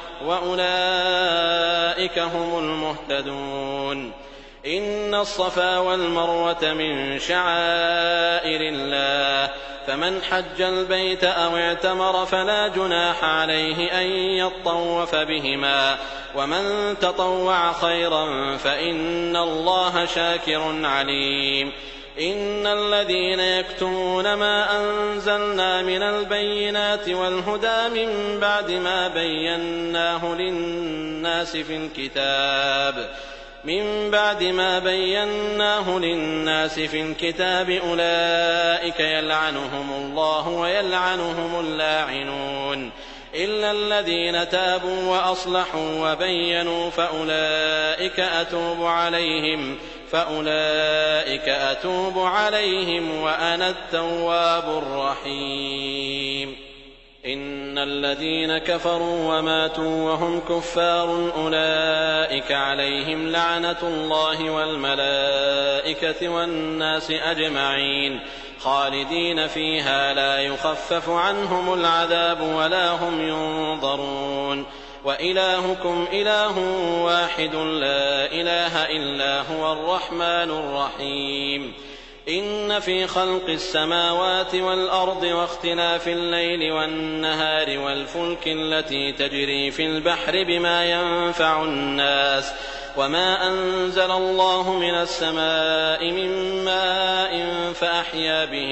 وأولئك هم المهتدون إن الصفا والمروة من شعائر الله فمن حج البيت أو اعتمر فلا جناح عليه أن يطوف بهما ومن تطوع خيرا فإن الله شاكر عليم إن الذين يكتمون ما أنزلنا من البينات والهدى من بعد ما بيناه للناس في الكتاب أولئك يلعنهم الله ويلعنهم اللاعنون إلا الذين تابوا وأصلحوا وبينوا فأولئك أتوب عليهم وأنا التواب الرحيم إن الذين كفروا وماتوا وهم كفار أولئك عليهم لعنة الله والملائكة والناس أجمعين خالدين فيها لا يخفف عنهم العذاب ولا هم ينظرون وإلهكم إله واحد لا إله إلا هو الرحمن الرحيم إن في خلق السماوات والأرض واختلاف الليل والنهار والفلك التي تجري في البحر بما ينفع الناس وما أنزل الله من السماء من ماء فأحيا به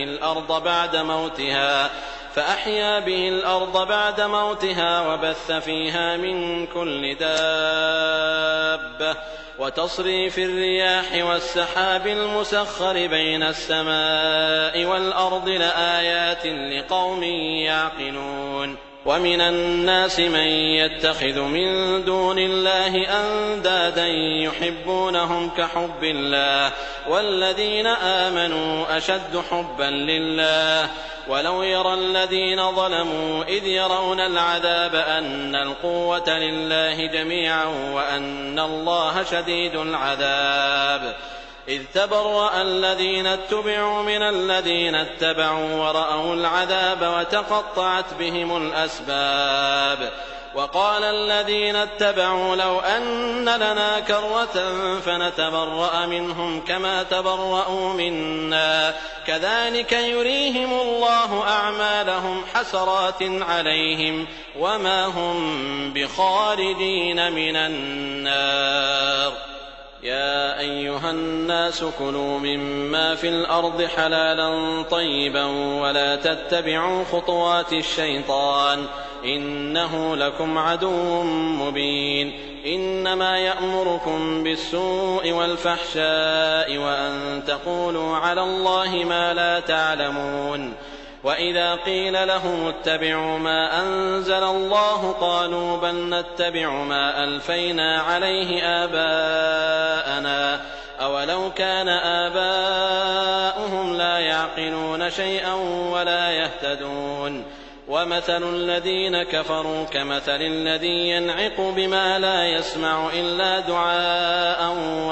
الأرض بعد موتها وبث فيها من كل دابة وتصريف الرياح والسحاب المسخر بين السماء والأرض لآيات لقوم يعقلون ومن الناس من يتخذ من دون الله أندادا يحبونهم كحب الله والذين آمنوا أشد حبا لله ولو يرى الذين ظلموا إذ يرون العذاب أن القوة لله جميعا وأن الله شديد العذاب إذ تبرأ الذين اتبعوا من الذين اتبعوا ورأوا العذاب وتقطعت بهم الأسباب وقال الذين اتبعوا لو أن لنا كرة فنتبرأ منهم كما تبرأوا منا كذلك يريهم الله أعمالهم حسرات عليهم وما هم بخارجين من النار يا أيها الناس كلوا مما في الأرض حلالا طيبا ولا تتبعوا خطوات الشيطان إنه لكم عدو مبين إنما يأمركم بالسوء والفحشاء وأن تقولوا على الله ما لا تعلمون وإذا قيل لهم اتبعوا ما أنزل الله قالوا بل نتبع ما ألفينا عليه آباءنا أولو كان آباؤهم لا يعقلون شيئا ولا يهتدون ومثل الذين كفروا كمثل الذي ينعق بما لا يسمع إلا دعاء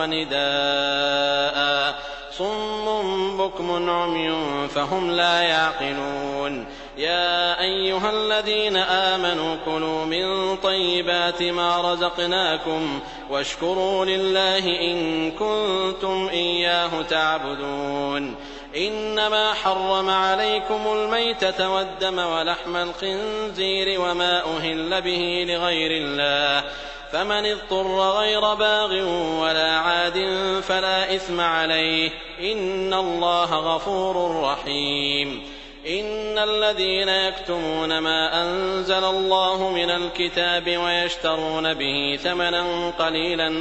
ونداء صم بكم عمي فهم لا يعقلون يا أيها الذين آمنوا كلوا من طيبات ما رزقناكم واشكروا لله إن كنتم إياه تعبدون إنما حرم عليكم الميتة والدم ولحم الخنزير وما أهل به لغير الله فمن اضطر غير باغ ولا عاد فلا إثم عليه إن الله غفور رحيم إن الذين يكتمون ما أنزل الله من الكتاب ويشترون به ثمنا قليلا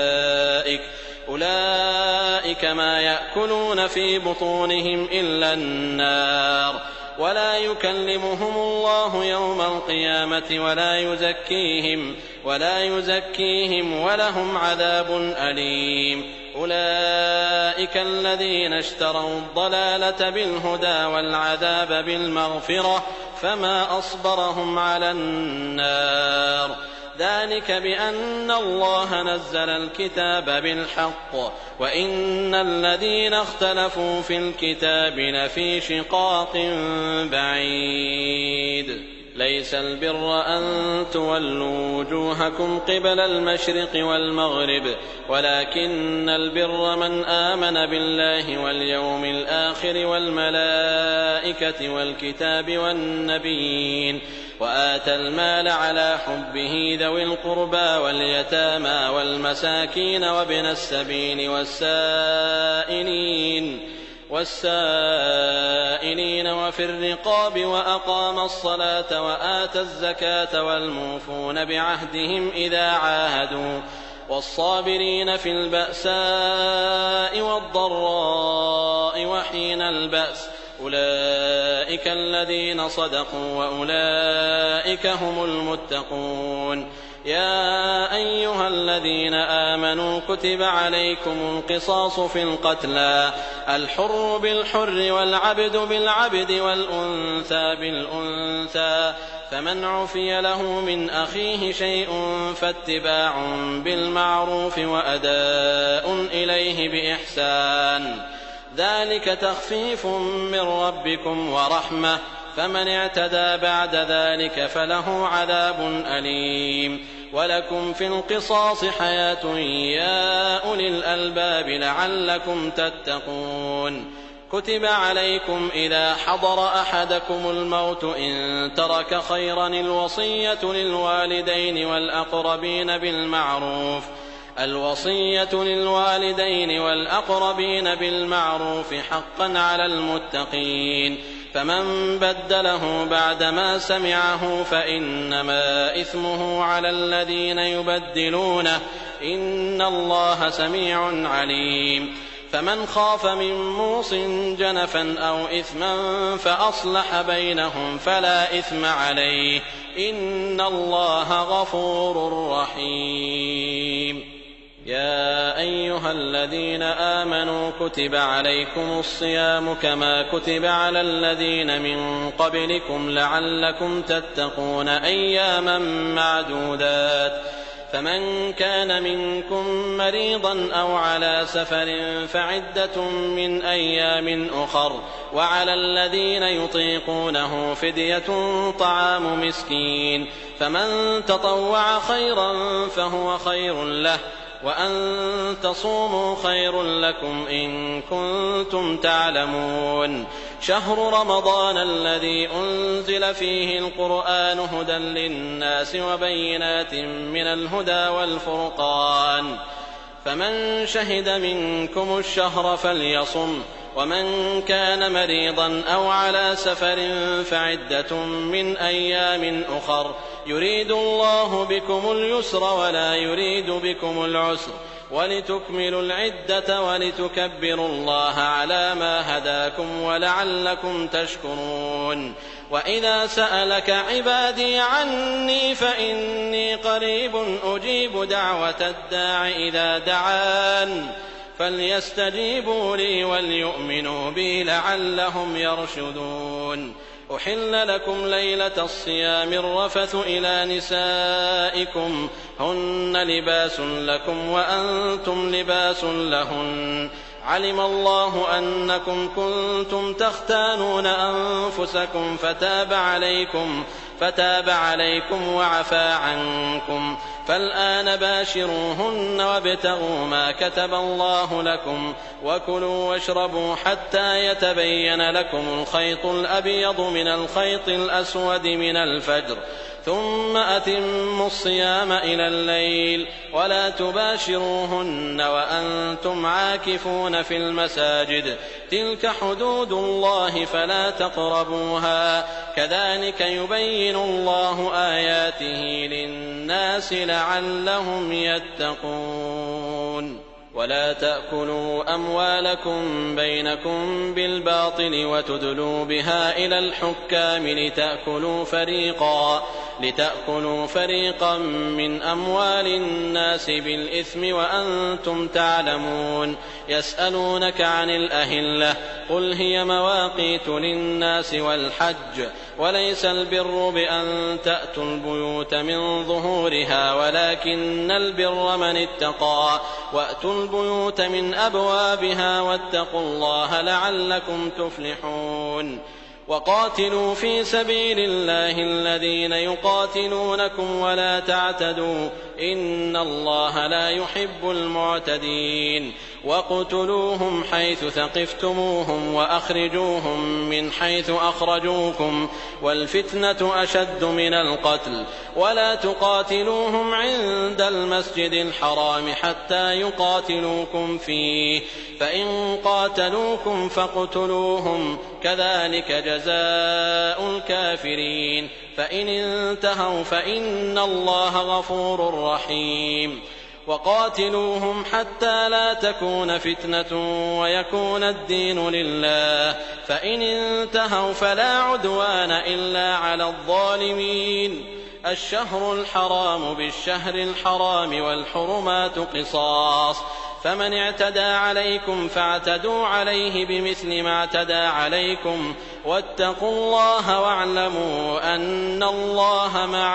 أولئك ما يأكلون في بطونهم إلا النار ولا يكلمهم الله يوم القيامة ولا يزكيهم ولهم عذاب أليم أولئك الذين اشتروا الضلالة بالهدى والعذاب بالمغفرة فما أصبرهم على النار ذلك بأن الله نزل الكتاب بالحق وإن الذين اختلفوا في الكتاب لفي شقاق بعيد ليس البر أن تولوا وجوهكم قبل المشرق والمغرب ولكن البر من آمن بالله واليوم الآخر والملائكة والكتاب والنبيين وآتى المال على حبه ذوي القربى واليتامى والمساكين وابن السبيل والسائلين وفي الرقاب وأقام الصلاة وآتى الزكاة والموفون بعهدهم إذا عاهدوا والصابرين في البأساء والضراء وحين البأس أولئك الذين صدقوا وأولئك هم المتقون يا أيها الذين آمنوا كتب عليكم القصاص في القتلى الحر بالحر والعبد بالعبد والأنثى بالأنثى فمن عفي له من أخيه شيء فاتباع بالمعروف وأداء إليه بإحسان ذلك تخفيف من ربكم ورحمة فمن اعتدى بعد ذلك فله عذاب أليم ولكم في القصاص حياة يا أولي الألباب لعلكم تتقون كتب عليكم إذا حضر أحدكم الموت إن ترك خيرا الوصية للوالدين والأقربين بالمعروف حقا على المتقين فمن بدله بعدما سمعه فإنما إثمه على الذين يبدلونه إن الله سميع عليم فمن خاف من موص جنفا أو إثما فأصلح بينهم فلا إثم عليه إن الله غفور رحيم يا أيها الذين آمنوا كتب عليكم الصيام كما كتب على الذين من قبلكم لعلكم تتقون أياما معدودات فمن كان منكم مريضا أو على سفر فعدة من أيام أخر وعلى الذين يطيقونه فدية طعام مسكين فمن تطوع خيرا فهو خير له وأن تصوموا خير لكم إن كنتم تعلمون شهر رمضان الذي أنزل فيه القرآن هدى للناس وبينات من الهدى والفرقان فمن شهد منكم الشهر فليصم ومن كان مريضا أو على سفر فعدة من أيام أخر يريد الله بكم اليسر ولا يريد بكم العسر ولتكملوا العدة ولتكبروا الله على ما هداكم ولعلكم تشكرون. وإذا سألك عبادي عني فإني قريب أجيب دعوة الداع إذا دعان فليستجيبوا لي وليؤمنوا بي لعلهم يرشدون. أحل لكم ليلة الصيام الرفث إلى نسائكم هن لباس لكم وأنتم لباس لهن علم الله أنكم كنتم تختانون أنفسكم فتاب عليكم وعفى عنكم فالآن باشروهن وابتغوا ما كتب الله لكم وكلوا واشربوا حتى يتبين لكم الخيط الأبيض من الخيط الأسود من الفجر ثم أتموا الصيام إلى الليل ولا تباشروهن وأنتم عاكفون في المساجد تلك حدود الله فلا تقربوها كذلك يبين الله آياته للناس لعلهم يتقون. ولا تأكلوا أموالكم بينكم بالباطل وتدلوا بها إلى الحكام لتأكلوا فريقا من أموال الناس بالإثم وأنتم تعلمون. يسألونك عن الأهلة قل هي مواقيت للناس والحج وليس البر بأن تأتوا البيوت من ظهورها ولكن البر من اتقى وأتوا البيوت من أبوابها واتقوا الله لعلكم تفلحون. وقاتلوا في سبيل الله الذين يقاتلونكم ولا تعتدوا إن الله لا يحب المعتدين. واقتلوهم حيث ثقفتموهم وأخرجوهم من حيث أخرجوكم والفتنة أشد من القتل ولا تقاتلوهم عند المسجد الحرام حتى يقاتلوكم فيه فإن قاتلوكم فاقتلوهم كذلك جزاء الكافرين فإن انتهوا فإن الله غفور رحيم. وقاتلوهم حتى لا تكون فتنة ويكون الدين لله فإن انتهوا فلا عدوان إلا على الظالمين. الشهر الحرام بالشهر الحرام والحرمات قصاص فمن اعتدى عليكم فاعتدوا عليه بمثل ما اعتدى عليكم واتقوا الله واعلموا أن الله مع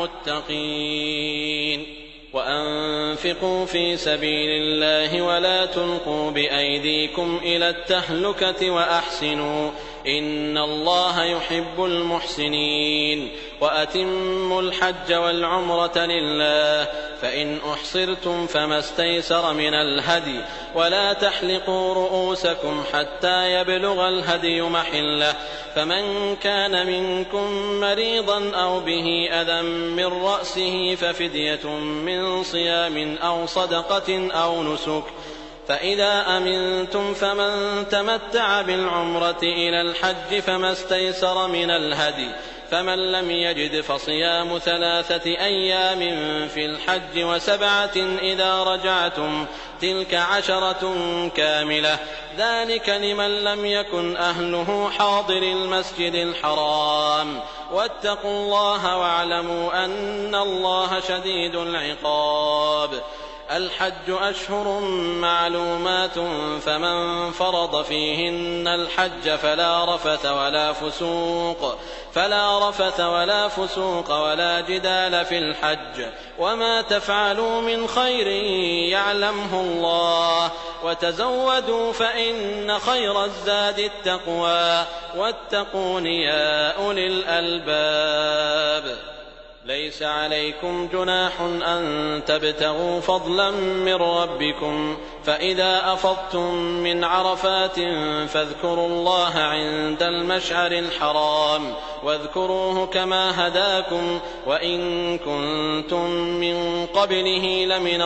المتقين. وأنفقوا في سبيل الله ولا تلقوا بأيديكم إلى التهلكة وأحسنوا إن الله يحب المحسنين. وأتموا الحج والعمرة لله فإن أحصرتم فما استيسر من الهدي ولا تحلقوا رؤوسكم حتى يبلغ الهدي محله فمن كان منكم مريضا أو به أذى من رأسه ففدية من صيام أو صدقة أو نسك فإذا أمنتم فمن تمتع بالعمرة إلى الحج فما استيسر من الهدي فمن لم يجد فصيام 3 أيام في الحج و7 إذا رجعتم تلك 10 كاملة ذلك لمن لم يكن أهله حاضر المسجد الحرام واتقوا الله واعلموا أن الله شديد العقاب. الحج أشهر معلومات فمن فرض فيهن الحج فلا رفث ولا فسوق ولا جدال في الحج وما تفعلوا من خير يعلمه الله وتزودوا فإن خير الزاد التقوى واتقون يا أولي الألباب. ليس عليكم جناح أن تبتغوا فضلا من ربكم فإذا أفضتم من عرفات فاذكروا الله عند المشعر الحرام واذكروه كما هداكم وإن كنتم من قبله لمن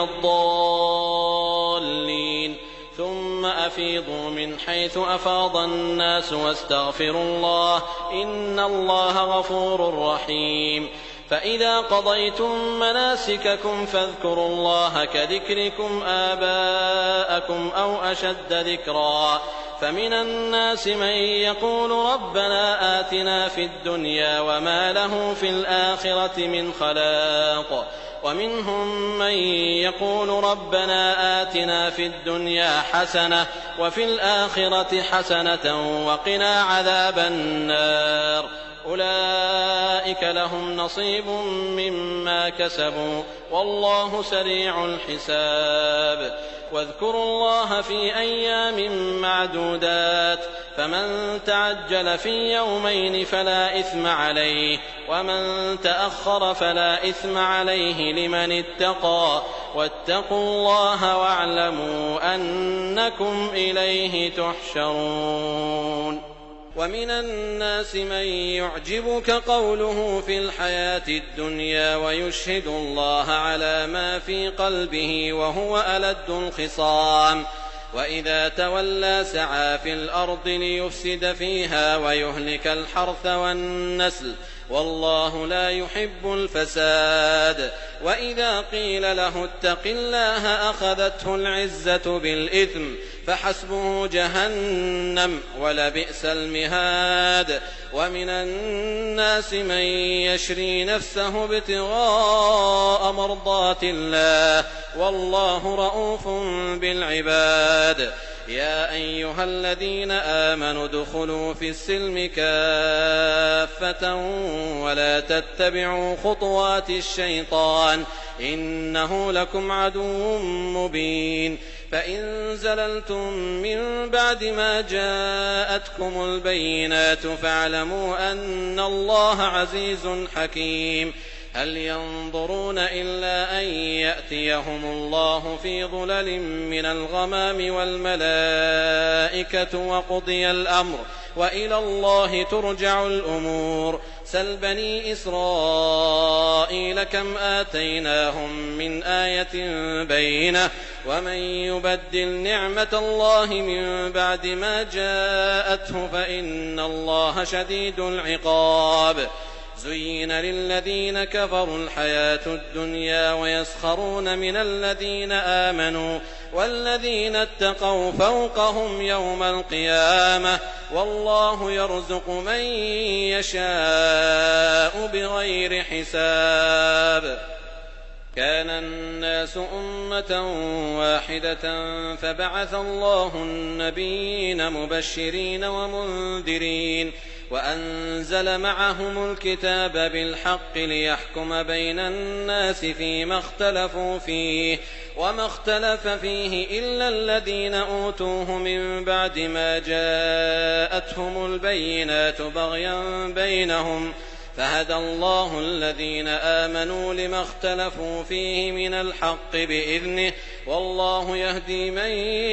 الضالين ثم أفيضوا من حيث أفاض الناس واستغفروا الله إن الله غفور رحيم. فإذا قضيتم مناسككم فاذكروا الله كذكركم آباءكم أو أشد ذكرا فمن الناس من يقول ربنا آتنا في الدنيا وما له في الآخرة من خلاق ومنهم من يقول ربنا آتنا في الدنيا حسنة وفي الآخرة حسنة وقنا عذاب النار أولئك لهم نصيب مما كسبوا والله سريع الحساب واذكروا الله في أيام معدودات فمن تعجل في يومين فلا إثم عليه ومن تأخر فلا إثم عليه لمن اتقى واتقوا الله واعلموا أنكم إليه تحشرون ومن الناس من يعجبك قوله في الحياة الدنيا ويشهد الله على ما في قلبه وهو ألد الخصام وإذا تولى سعى في الأرض ليفسد فيها ويهلك الحرث والنسل والله لا يحب الفساد وإذا قيل له اتق الله أخذته العزة بالإثم فحسبه جهنم ولبئس المهاد ومن الناس من يشري نفسه ابتغاء مرضات الله والله رءوف بالعباد يا أيها الذين آمنوا ادخلوا في السلم كافة ولا تتبعوا خطوات الشيطان إنه لكم عدو مبين فإن زللتم من بعد ما جاءتكم البينات فاعلموا أن الله عزيز حكيم هل ينظرون إلا أن يأتيهم الله في ظلل من الغمام والملائكة وقضي الأمر وإلى الله ترجع الأمور سل بني إسرائيل كم آتيناهم من آية بينة ومن يبدل نعمة الله من بعد ما جاءته فإن الله شديد العقاب زين للذين كفروا الحياة الدنيا ويسخرون من الذين آمنوا والذين اتقوا فوقهم يوم القيامة والله يرزق من يشاء بغير حساب كان الناس أمة واحدة فبعث الله النبيين مبشرين ومنذرين وأنزل معهم الكتاب بالحق ليحكم بين الناس فيما اختلفوا فيه وما اختلف فيه إلا الذين أوتوه من بعد ما جاءتهم البينات بغيا بينهم فهدى الله الذين آمنوا لما اختلفوا فيه من الحق بإذنه والله يهدي من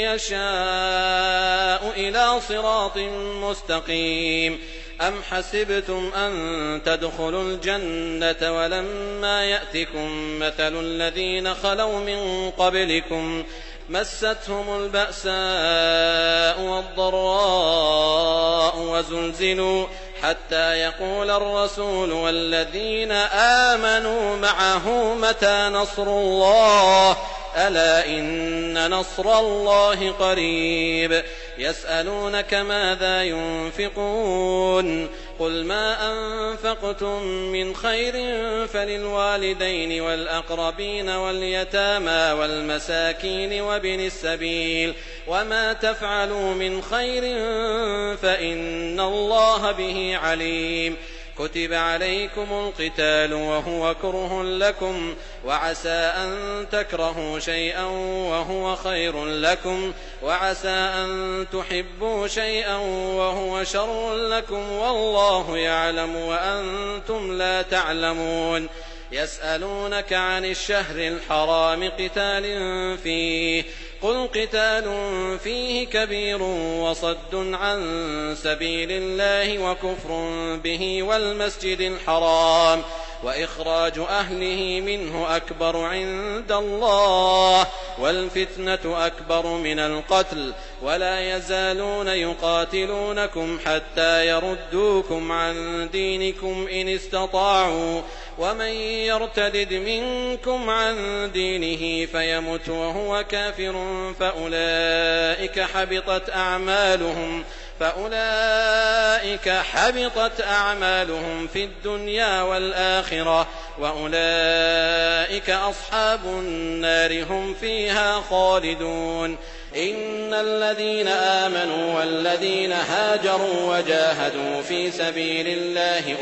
يشاء إلى صراط مستقيم أم حسبتم أن تدخلوا الجنة ولما يأتكم مثل الذين خلوا من قبلكم مستهم البأساء والضراء وزلزلوا حتى يقول الرسول والذين آمنوا معه متى نصر الله ألا إن نصر الله قريب يسألونك ماذا ينفقون قل ما أنفقتم من خير فللوالدين والأقربين واليتامى والمساكين وابن السبيل وما تفعلوا من خير فإن الله به عليم كتب عليكم القتال وهو كره لكم وعسى أن تكرهوا شيئا وهو خير لكم وعسى أن تحبوا شيئا وهو شر لكم والله يعلم وأنتم لا تعلمون يسألونك عن الشهر الحرام قتال فيه قل قتال فيه كبير وصد عن سبيل الله وكفر به والمسجد الحرام وإخراج أهله منه أكبر عند الله، والفتنة أكبر من القتل، ولا يزالون يقاتلونكم حتى يردوكم عن دينكم إن استطاعوا، ومن يرتدد منكم عن دينه فيمت وهو كافر فأولئك حبطت أعمالهم في الدنيا والآخرة، وأولئك أصحاب النار هم فيها خالدون. إن الذين آمنوا والذين هاجروا وجاهدوا في سبيل الله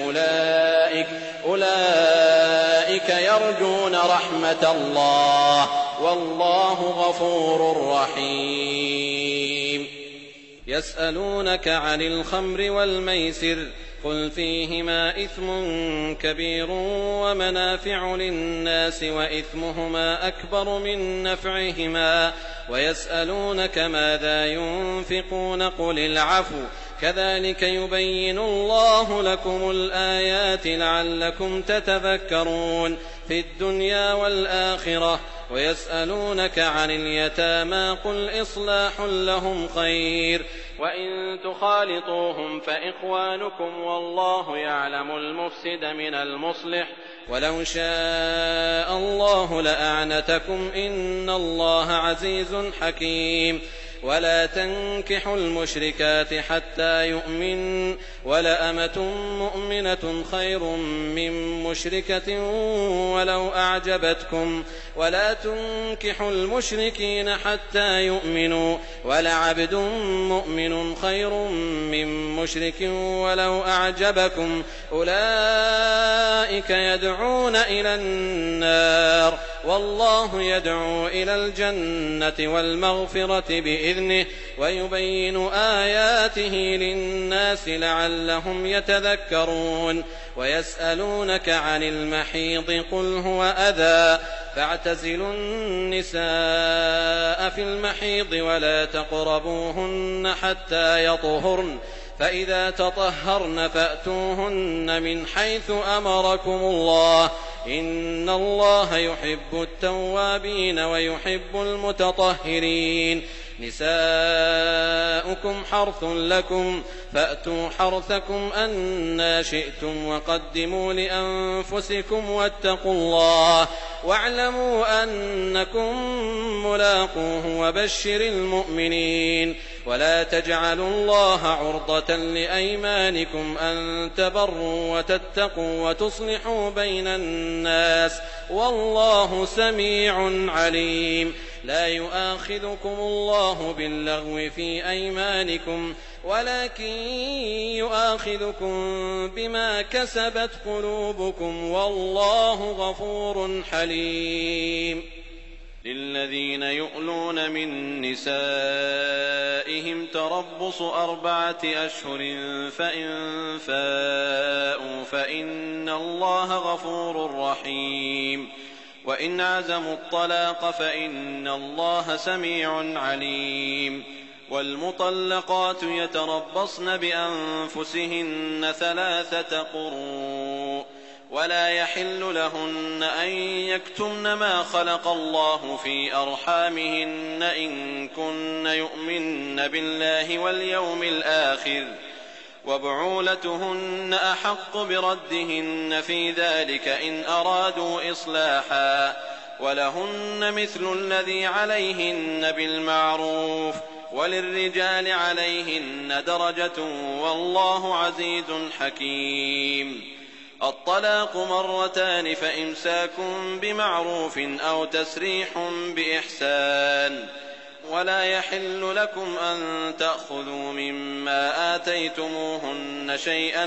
أولئك يرجون رحمة الله، والله غفور رحيم. يسألونك عن الخمر والميسر، قل فيهما إثم كبير ومنافع للناس وإثمهما أكبر من نفعهما، ويسألونك ماذا ينفقون قل العفو، كذلك يبين الله لكم الآيات لعلكم تتذكرون في الدنيا والآخرة. ويسألونك عن اليتامى قل إصلاح لهم خير، وإن تخالطوهم فإخوانكم، والله يعلم المفسد من المصلح، ولو شاء الله لأعنتكم، إن الله عزيز حكيم. ولا تنكحوا المشركات حتى يؤمن، ولأمة مؤمنة خير من مشركة ولو أعجبتكم، ولا تنكحوا المشركين حتى يؤمنوا، ولعبد مؤمن خير من مشرك ولو أعجبكم، أولئك يدعون إلى النار، والله يدعو إلى الجنة والمغفرة بإذنه، ويبين آياته للناس لعلهم يتذكرون. ويسألونك عن المحيض قل هو أذى، فاعتزلوا النساء في المحيض ولا تقربوهن حتى يطهرن، فإذا تطهرن فأتوهن من حيث أمركم الله، إن الله يحب التوابين ويحب المتطهرين. نساؤكم حرث لكم فأتوا حرثكم أنى شئتم، وقدموا لأنفسكم واتقوا الله، واعلموا أنكم ملاقوه، وبشر المؤمنين. ولا تجعلوا الله عرضة لأيمانكم أن تبروا وتتقوا وتصلحوا بين الناس، والله سميع عليم. لا يؤاخذكم الله باللغو في أيمانكم، ولكن يؤاخذكم بما كسبت قلوبكم، والله غفور حليم. للذين يؤلون من نسائهم تربص 4 أشهر، فإن فاءوا فإن الله غفور رحيم. وإن عزموا الطلاق فإن الله سميع عليم. والمطلقات يتربصن بأنفسهن 3 قروء، ولا يحل لهن أن يكتمن ما خلق الله في أرحامهن إن كن يؤمن بالله واليوم الآخر، وبعولتهن أحق بردهن في ذلك إن أرادوا إصلاحا، ولهن مثل الذي عليهن بالمعروف، وللرجال عليهن درجة، والله عزيز حكيم. الطلاق 2، فإمساك بمعروف أو تسريح بإحسان. ولا يحل لكم أن تأخذوا مما آتيتموهن شيئا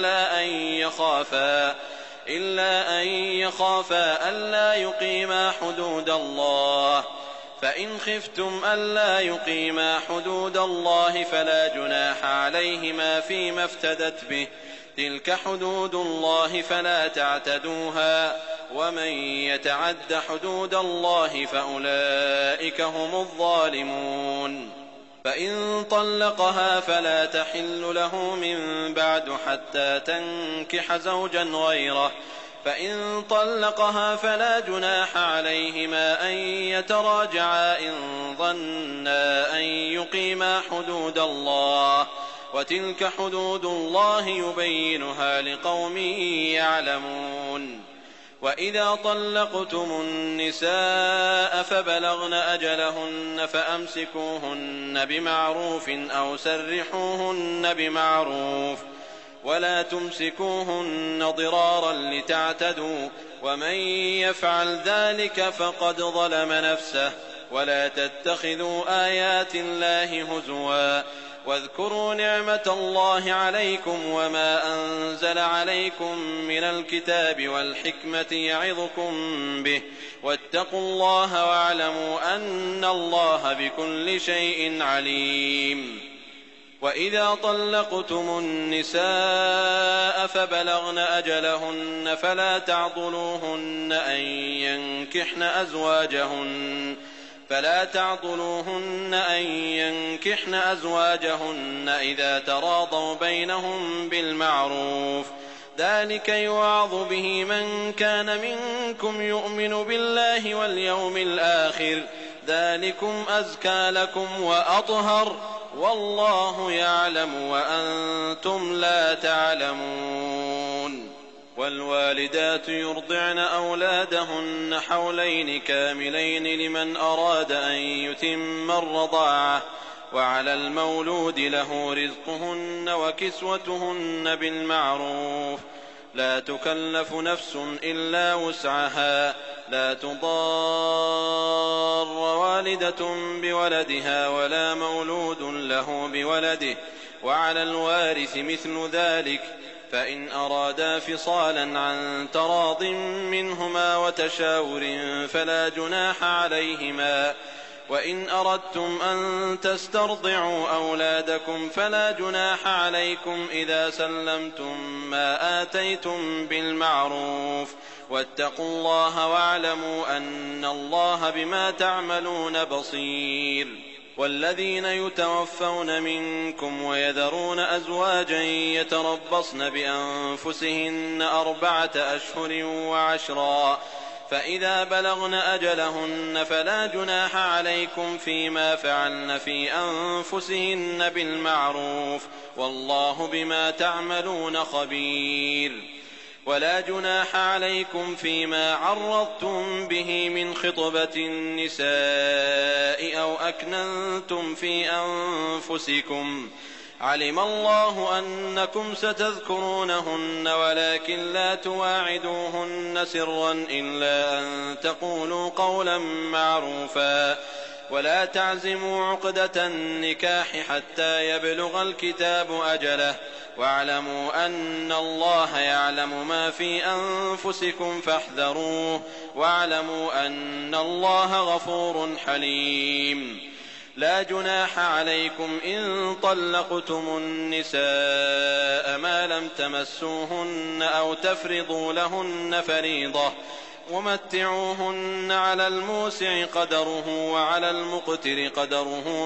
إلا أن يخافا ألا يقيما حدود الله، فإن خفتم ألا يقيما حدود الله فلا جناح عليهما فيما افتدت به، تلك حدود الله فلا تعتدوها، ومن يتعد حدود الله فأولئك هم الظالمون. فإن طلقها فلا تحل له من بعد حتى تنكح زوجا غيره، فإن طلقها فلا جناح عليهما أن يتراجعا إن ظنا أن يقيما حدود الله، وتلك حدود الله يبينها لقوم يعلمون. وإذا طلقتم النساء فبلغن أجلهن فأمسكوهن بمعروف أو سرحوهن بمعروف، ولا تمسكوهن ضرارا لتعتدوا، ومن يفعل ذلك فقد ظلم نفسه. ولا تتخذوا آيات الله هزوا، واذكروا نعمة الله عليكم وما أنزل عليكم من الكتاب والحكمة يعظكم به، واتقوا الله واعلموا أن الله بكل شيء عليم. وإذا طلقتم النساء فبلغن أجلهن فلا تعضلوهن أن ينكحن أزواجهن إذا تراضوا بينهم بالمعروف، ذلك يوعظ به من كان منكم يؤمن بالله واليوم الآخر، ذلكم أزكى لكم وأطهر، والله يعلم وأنتم لا تعلمون. والوالدات يرضعن أولادهن حولين كاملين لمن أراد أن يتم الرضاعة، وعلى المولود له رزقهن وكسوتهن بالمعروف، لا تكلف نفس إلا وسعها، لا تضار والدة بولدها ولا مولود له بولده، وعلى الوارث مثل ذلك، فإن أرادا فصالا عن تراض منهما وتشاور فلا جناح عليهما. وإن أردتم أن تسترضعوا أولادكم فلا جناح عليكم إذا سلمتم ما آتيتم بالمعروف، واتقوا الله واعلموا أن الله بما تعملون بصير. والذين يتوفون منكم ويذرون أزواجا يتربصن بأنفسهن 4 أشهر و10، فإذا بلغن أجلهن فلا جناح عليكم فيما فعلن في أنفسهن بالمعروف، والله بما تعملون خبير. ولا جناح عليكم فيما عرضتم به من خطبة النساء أو أكننتم في أنفسكم، علم الله أنكم ستذكرونهن ولكن لا تواعدوهن سرا إلا أن تقولوا قولا معروفا، ولا تعزموا عقدة النكاح حتى يبلغ الكتاب أجله، واعلموا أن الله يعلم ما في أنفسكم فاحذروه، واعلموا أن الله غفور حليم. لا جناح عليكم إن طلقتم النساء ما لم تمسوهن أو تفرضوا لهن فريضة، ومتعوهن على الموسع قدره وعلى المقتر قدره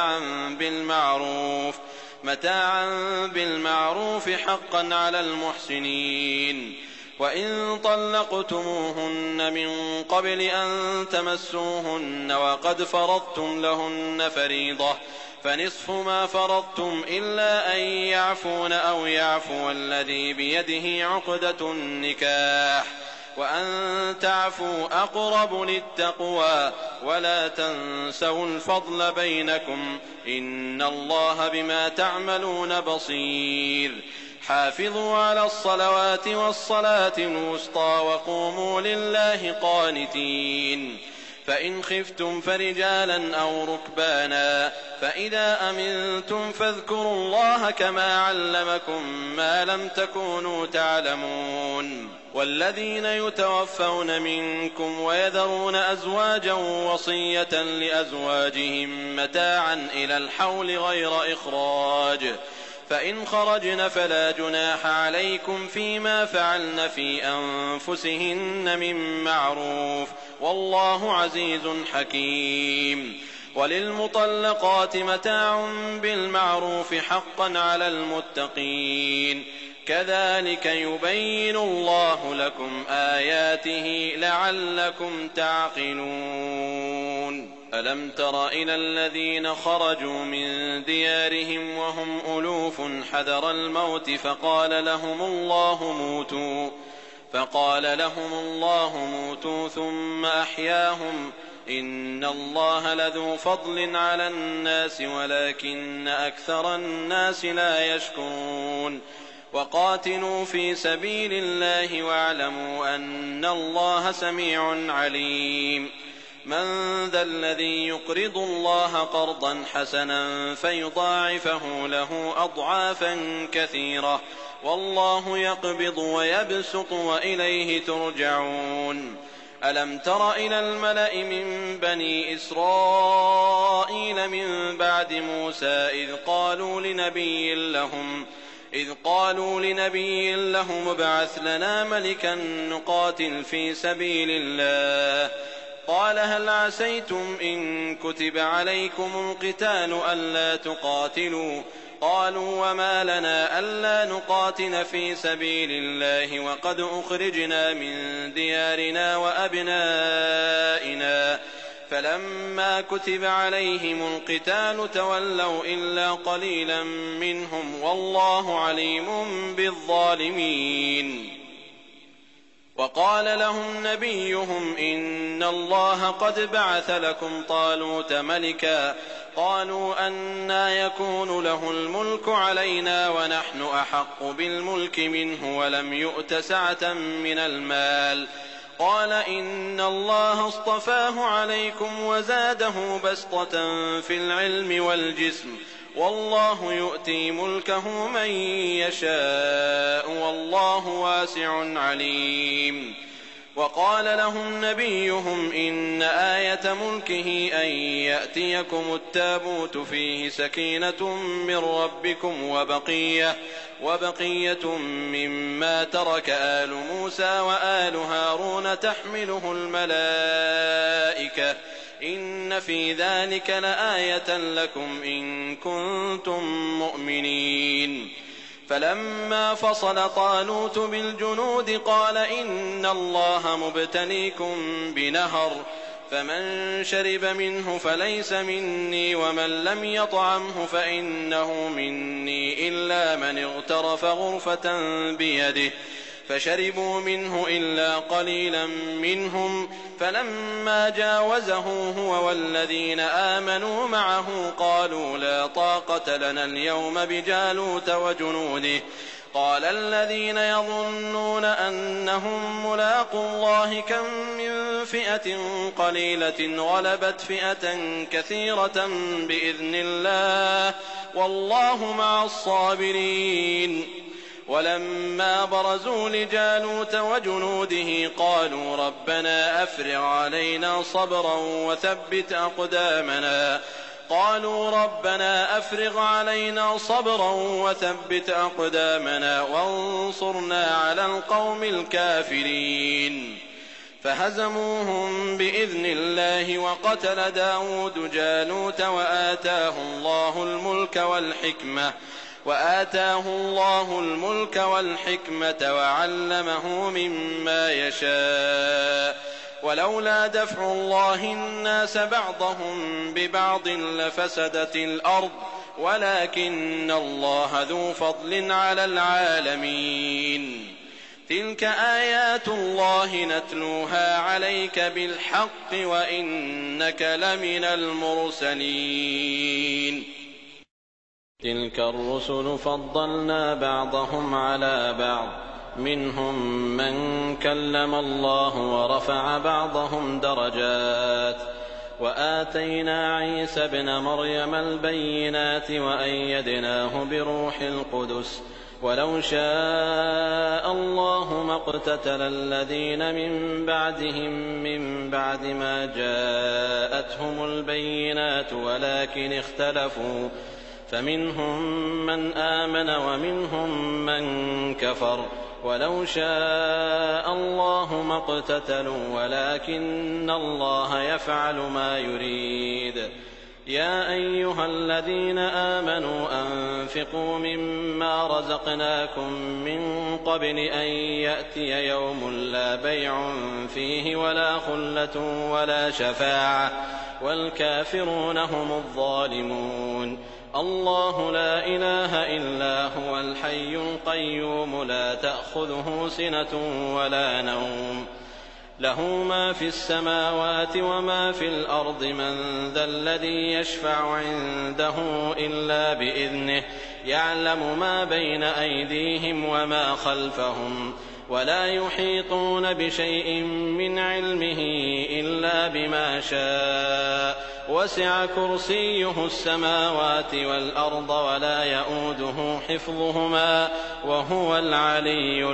متاعا بالمعروف حقا على المحسنين. وإن طلقتموهن من قبل أن تمسوهن وقد فرضتم لهن فريضة فنصف ما فرضتم إلا أن يعفون أو يعفو الذي بيده عقدة النكاح، وأن تعفوا أقرب للتقوى، ولا تنسوا الفضل بينكم، إن الله بما تعملون بصير. حافظوا على الصلوات والصلاة الوسطى وقوموا لله قانتين. فإن خفتم فرجالا أو ركبانا، فإذا أمنتم فاذكروا الله كما علمكم ما لم تكونوا تعلمون. والذين يتوفون منكم ويذرون أزواجا وصية لأزواجهم متاعا إلى الحول غير إخراج، فإن خرجن فلا جناح عليكم فيما فعلن في أنفسهن من معروف، والله عزيز حكيم. وللمطلقات متاع بالمعروف حقا على المتقين. كذلك يبين الله لكم آياته لعلكم تعقلون ألم تر إلى الذين خرجوا من ديارهم وهم ألوف حذر الموت فقال لهم الله موتوا ثم أحياهم إن الله لذو فضل على الناس ولكن أكثر الناس لا يشكرون وقاتلوا في سبيل الله واعلموا أن الله سميع عليم من ذا الذي يقرض الله قرضا حسنا فيضاعفه له أضعافا كثيرة والله يقبض ويبسط وإليه ترجعون ألم تر إلى الملأ من بني إسرائيل من بعد موسى إذ قالوا لنبي لهم ابعث لنا ملكا نقاتل في سبيل الله قال هل عسيتم إن كتب عليكم القتال ألا تقاتلوا قالوا وما لنا ألا نقاتل في سبيل الله وقد أخرجنا من ديارنا وأبنائنا فلما كتب عليهم القتال تولوا إلا قليلا منهم والله عليم بالظالمين وقال لهم نبيهم إن الله قد بعث لكم طالوت ملكا قالوا أنى يكون له الملك علينا ونحن أحق بالملك منه ولم يؤت سعة من المال قال إن الله اصطفاه عليكم وزاده بسطة في العلم والجسم والله يؤتي ملكه من يشاء والله واسع عليم وقال لهم نبيهم إن آية ملكه أن يأتيكم التابوت فيه سكينة من ربكم وبقية مما ترك آل موسى وآل هارون تحمله الملائكة إن في ذلك لآية لكم إن كنتم مؤمنين فلما فصل طالوت بالجنود قال إن الله مبتليكم بنهر فمن شرب منه فليس مني ومن لم يطعمه فإنه مني إلا من اغترف غرفة بيده فشربوا منه إلا قليلا منهم فلما جاوزه هو والذين آمنوا معه قالوا لا طاقة لنا اليوم بجالوت وجنوده قال الذين يظنون أنهم ملاقو الله كم من فئة قليلة غلبت فئة كثيرة بإذن الله والله مع الصابرين ولما برزوا لجالوت وجنوده قالوا ربنا أفرغ علينا صبرا وثبت أقدامنا وانصرنا على القوم الكافرين فهزموهم بإذن الله وقتل داود جالوت وآتاه الله الملك والحكمة وعلمه مما يشاء ولولا دفع الله الناس بعضهم ببعض لفسدت الأرض ولكن الله ذو فضل على العالمين تلك آيات الله نتلوها عليك بالحق وإنك لمن المرسلين تلك الرسل فضلنا بعضهم على بعض منهم من كلم الله ورفع بعضهم درجات وآتينا عيسى ابن مريم البينات وأيدناه بروح القدس ولو شاء الله ما اقتتل الذين من بعدهم من بعد ما جاءتهم البينات ولكن اختلفوا فمنهم من آمن ومنهم من كفر ولو شاء الله ما اقتتلوا ولكن الله يفعل ما يريد يا أيها الذين آمنوا أنفقوا مما رزقناكم من قبل أن يأتي يوم لا بيع فيه ولا خلة ولا شفاعة والكافرون هم الظالمون. الله لا إله إلا هو الحي القيوم لا تأخذه سنة ولا نوم له ما في السماوات وما في الأرض من ذا الذي يشفع عنده إلا بإذنه يعلم ما بين أيديهم وما خلفهم ولا يحيطون بشيء من علمه إلا بما شاء وسع كرسيه السماوات والأرض ولا يئوده حفظهما وهو العلي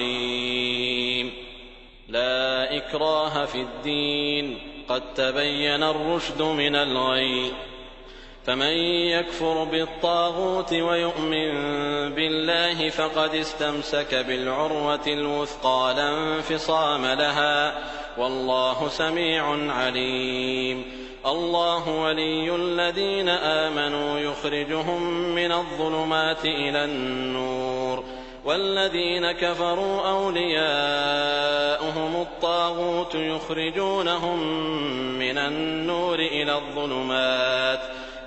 العظيم. لا إكراه في الدين قد تبين الرشد من الغي فمن يكفر بالطاغوت ويؤمن بالله فقد استمسك بالعروة الوثقى لا انفصام لها والله سميع عليم. الله ولي الذين آمنوا يخرجهم من الظلمات إلى النور والذين كفروا أولياؤهم الطاغوت يخرجونهم من النور إلى الظلمات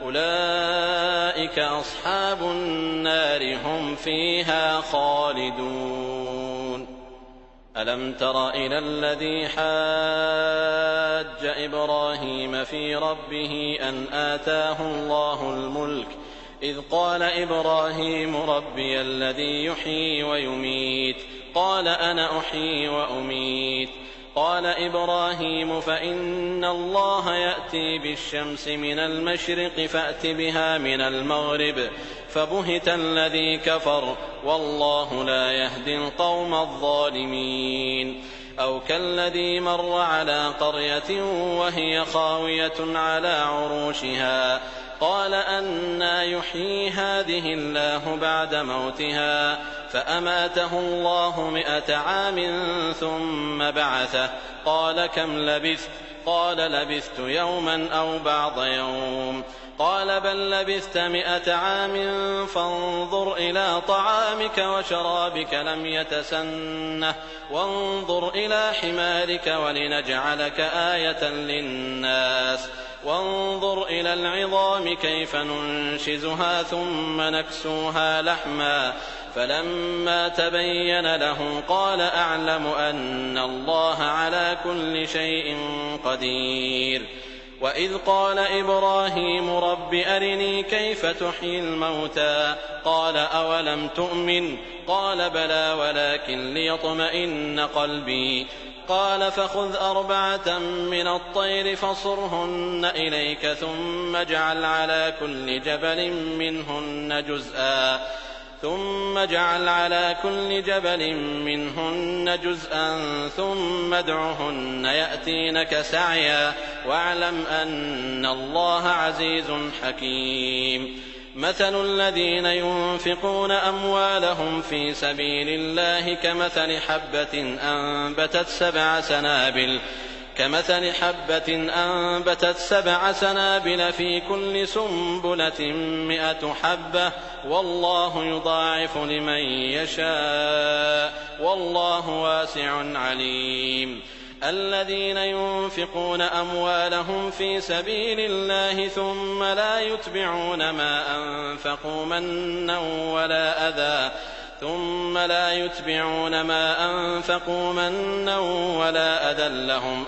أولئك أصحاب النار هم فيها خالدون. ألم تر إلى الذي حاج إبراهيم في ربه أن آتاه الله الملك إذ قال إبراهيم ربي الذي يحيي ويميت قال أنا أحيي وأميت قال إبراهيم فإن الله يأتي بالشمس من المشرق فأت بها من المغرب فبهت الذي كفر والله لا يهدي القوم الظالمين. أو كالذي مر على قرية وهي خاوية على عروشها قال أنى يحيي هذه الله بعد موتها فأماته الله 100 عام ثم بعثه قال كم لبثت قال لبثت يوما أو بعض يوم قال بل لبثت 100 عام فانظر إلى طعامك وشرابك لم يتسنه وانظر إلى حمارك ولنجعلك آية للناس وانظر إلى العظام كيف ننشزها ثم نكسوها لحما فلما تبين له قال أعلم أن الله على كل شيء قدير. وإذ قال إبراهيم رب أرني كيف تحيي الموتى قال أولم تؤمن قال بلى ولكن ليطمئن قلبي قال فخذ 4 من الطير فصرهن إليك ثم اجعل على كل جبل منهن جزءا ثم ادعهن يأتينك سعيا واعلم أن الله عزيز حكيم. مثل الذين ينفقون أموالهم في سبيل الله كمثل حبة أنبتت 7 سنابل في كل سنبلة 100 حبة والله يضاعف لمن يشاء والله واسع عليم. الذين ينفقون أموالهم في سبيل الله ثم لا يتبعون ما أنفقوا منا ولا أذى لهم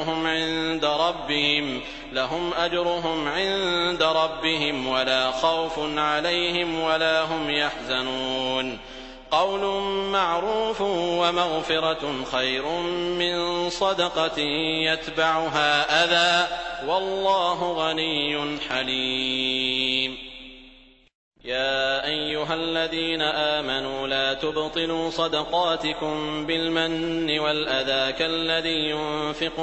أجرهم عند ربهم ولا خوف عليهم ولا هم يحزنون. قول معروف ومغفرة خير من صدقة يتبعها أذى والله غني حليم. يا أيها الذين آمنوا لا تبطلوا صدقاتكم بالمن والأذى كالذي ينفق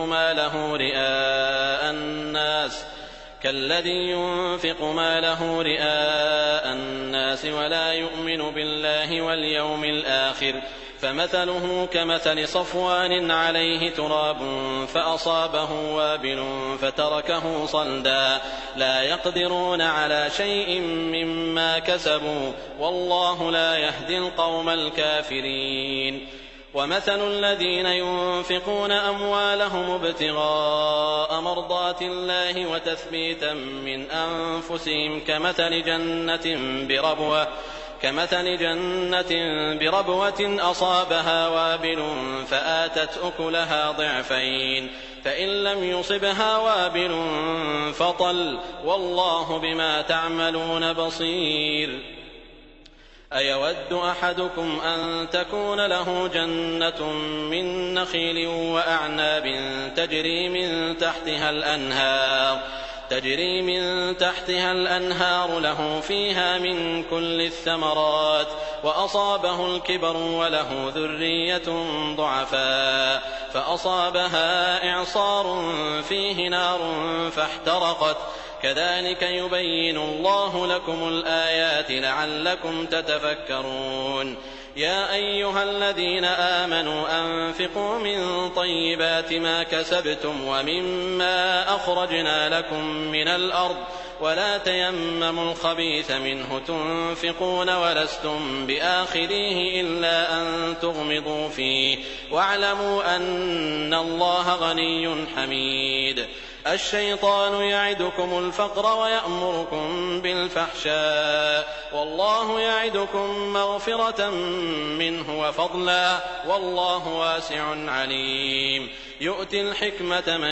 ماله رئاء الناس ولا يؤمن بالله واليوم الآخر فمثله كمثل صفوان عليه تراب فأصابه وابل فتركه صلدا لا يقدرون على شيء مما كسبوا والله لا يهدي القوم الكافرين. ومثل الذين ينفقون أموالهم ابتغاء مرضات الله وتثبيتا من أنفسهم كمثل جنة بربوة أصابها وابل فآتت أكلها ضعفين فإن لم يصبها وابل فطل والله بما تعملون بصير. أيود أحدكم أن تكون له جنة من نخيل وأعناب تجري من تحتها الأنهار له فيها من كل الثمرات وأصابه الكبر وله ذرية ضعفاء فأصابها إعصار فيه نار فاحترقت كذلك يبين الله لكم الآيات لعلكم تتفكرون. يا أيها الذين آمنوا أنفقوا من طيبات ما كسبتم ومما أخرجنا لكم من الأرض ولا تيمموا الخبيث منه تنفقون ولستم بآخذيه إلا أن تغمضوا فيه واعلموا أن الله غني حميد. الشيطان يعدكم الفقر ويأمركم بالفحشاء والله يعدكم مغفرة منه وفضلا والله واسع عليم. يؤتي الحكمة من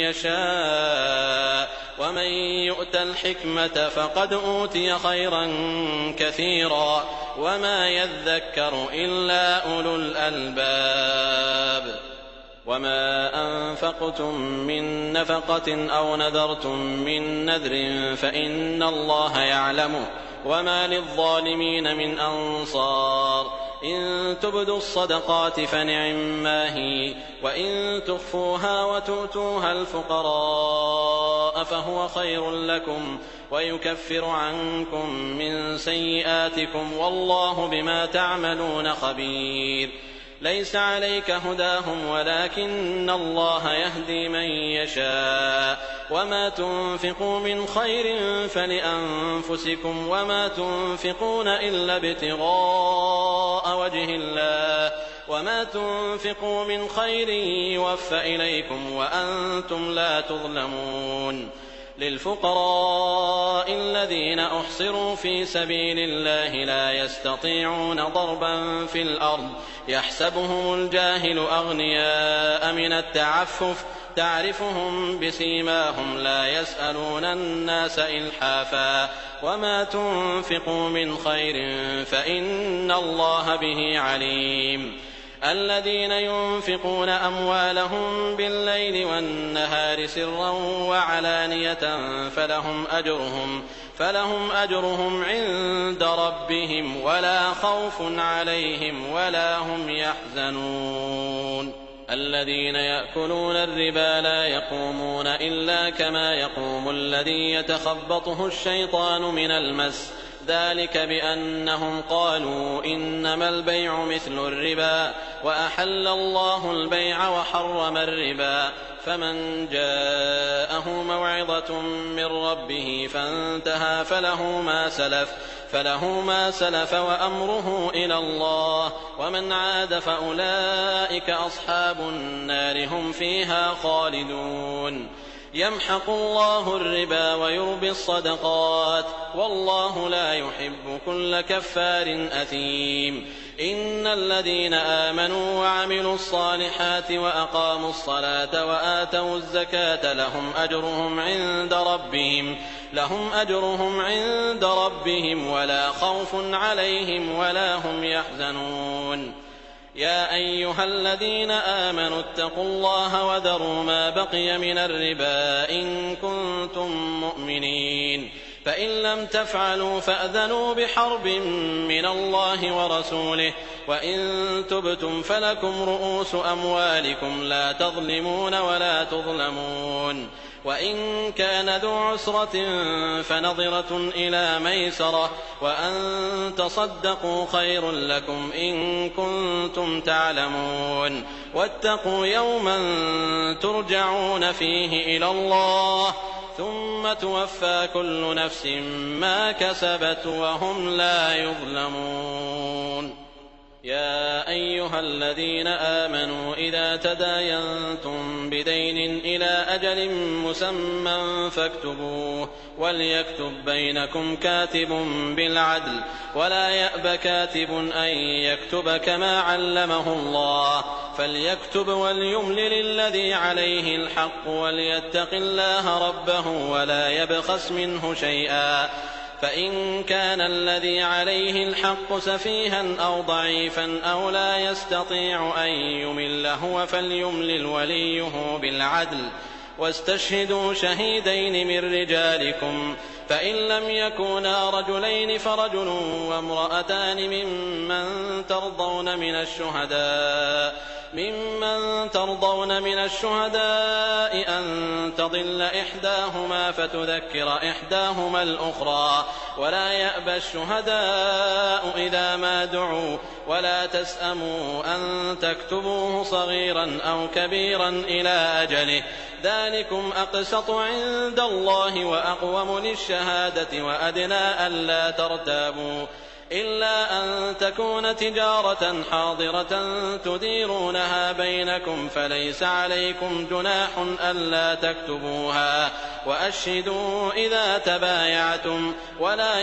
يشاء ومن يؤت الحكمة فقد أوتي خيرا كثيرا وما يذكر إلا أولو الألباب. وما أنفقتم من نفقة أو نذرتم من نذر فإن الله يعلمه وما للظالمين من أنصار. إن تبدوا الصدقات فنعما هي وإن تخفوها وتؤتوها الفقراء فهو خير لكم ويكفر عنكم من سيئاتكم والله بما تعملون خبير. ليس عليك هداهم ولكن الله يهدي من يشاء وما تنفقوا من خير فلأنفسكم وما تنفقون إلا ابتغاء وجه الله وما تنفقوا من خير يوفى إليكم وأنتم لا تظلمون. للفقراء الذين أحصروا في سبيل الله لا يستطيعون ضربا في الأرض يحسبهم الجاهل أغنياء من التعفف تعرفهم بسيماهم لا يسألون الناس إلحافا وما تنفقوا من خير فإن الله به عليم. الذين ينفقون أموالهم بالليل والنهار سرا وعلانية فلهم أجرهم عند ربهم ولا خوف عليهم ولا هم يحزنون. الذين يأكلون الربا لا يقومون إلا كما يقوم الذي يتخبطه الشيطان من المس ذلك بأنهم قالوا إنما البيع مثل الربا وأحل الله البيع وحرم الربا فمن جاءه موعظة من ربه فانتهى فله ما سلف وأمره إلى الله ومن عاد فأولئك أصحاب النار هم فيها خالدون. يمحق الله الربا ويربي الصدقات والله لا يحب كل كفار أثيم. إن الذين آمنوا وعملوا الصالحات وأقاموا الصلاة وآتوا الزكاة لهم أجرهم عند ربهم ولا خوف عليهم ولا هم يحزنون. يا أيها الذين آمنوا اتقوا الله وذروا ما بقي من الربا إن كنتم مؤمنين. فإن لم تفعلوا فأذنوا بحرب من الله ورسوله وإن تبتم فلكم رؤوس أموالكم لا تظلمون ولا تظلمون وإن كان ذو عسرة فنظرة إلى ميسرة وأن تصدقوا خير لكم إن كنتم تعلمون واتقوا يوما ترجعون فيه إلى الله ثم توفى كل نفس ما كسبت وهم لا يظلمون. يا أيها الذين آمنوا إذا تداينتم بدين إلى أجل مسمى فاكتبوه وليكتب بينكم كاتب بالعدل ولا يأب كاتب أن يكتب كما علمه الله فليكتب وليملل الذي عليه الحق وليتق الله ربه ولا يبخس منه شيئا فإن كان الذي عليه الحق سفيها أو ضعيفا أو لا يستطيع أن يمل هو فليملل وليه بالعدل واستشهدوا شهيدين من رجالكم فإن لم يكونا رجلين فرجل وامرأتان ممن ترضون من الشهداء أن تضل إحداهما فتذكر إحداهما الأخرى ولا يأبى الشهداء إذا ما دعوا ولا تسأموا أن تكتبوه صغيرا أو كبيرا إلى أجله ذلكم أقسط عند الله وأقوم للشهادة وأدنى ألا ترتابوا إلا أن تكون تجارة حاضرة تديرونها بينكم فليس عليكم جناح ألا تكتبوها وأشهدوا إذا تبايعتم ولا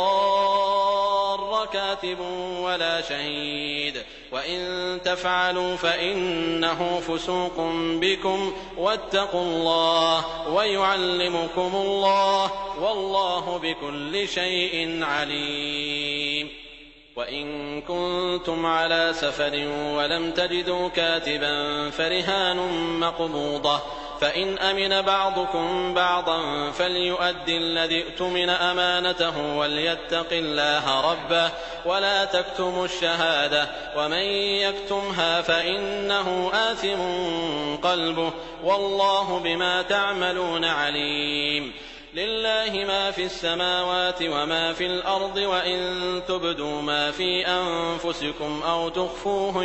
يضار كاتب ولا شهيد وإن تفعلوا فإنه فسوق بكم واتقوا الله ويعلمكم الله والله بكل شيء عليم. وإن كنتم على سفر ولم تجدوا كاتبا فرهان مقبوضة فإن أمن بعضكم بعضا فليؤد الذي اؤتمن أمانته وليتق الله ربه ولا تكتموا الشهادة ومن يكتمها فإنه آثم قلبه والله بما تعملون عليم. لله ما في السماوات وما في الأرض وإن تبدوا ما في أنفسكم أو تخفوه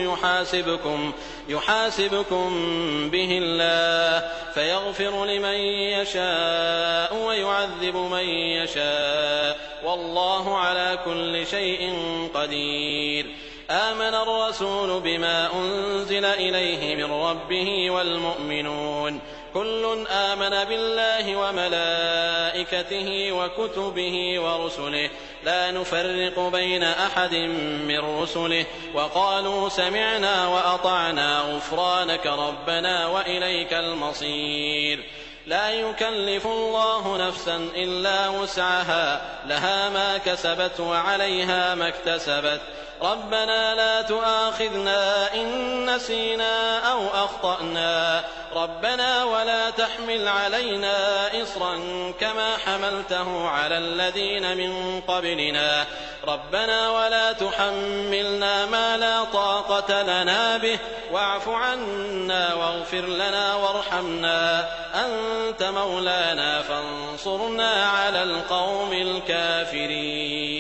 يحاسبكم به الله فيغفر لمن يشاء ويعذب من يشاء والله على كل شيء قدير. آمن الرسول بما أنزل إليه من ربه والمؤمنون كل آمن بالله وملائكته وكتبه ورسله لا نفرق بين أحد من رسله وقالوا سمعنا وأطعنا غفرانك ربنا وإليك المصير. لا يكلف الله نفسا إلا وسعها لها ما كسبت وعليها ما اكتسبت ربنا لا تؤاخذنا إن نسينا أو أخطأنا ربنا ولا تحمل علينا إصرا كما حملته على الذين من قبلنا ربنا ولا تحملنا ما لا طاقة لنا به واعف عنا واغفر لنا وارحمنا أنت مولانا فانصرنا على القوم الكافرين.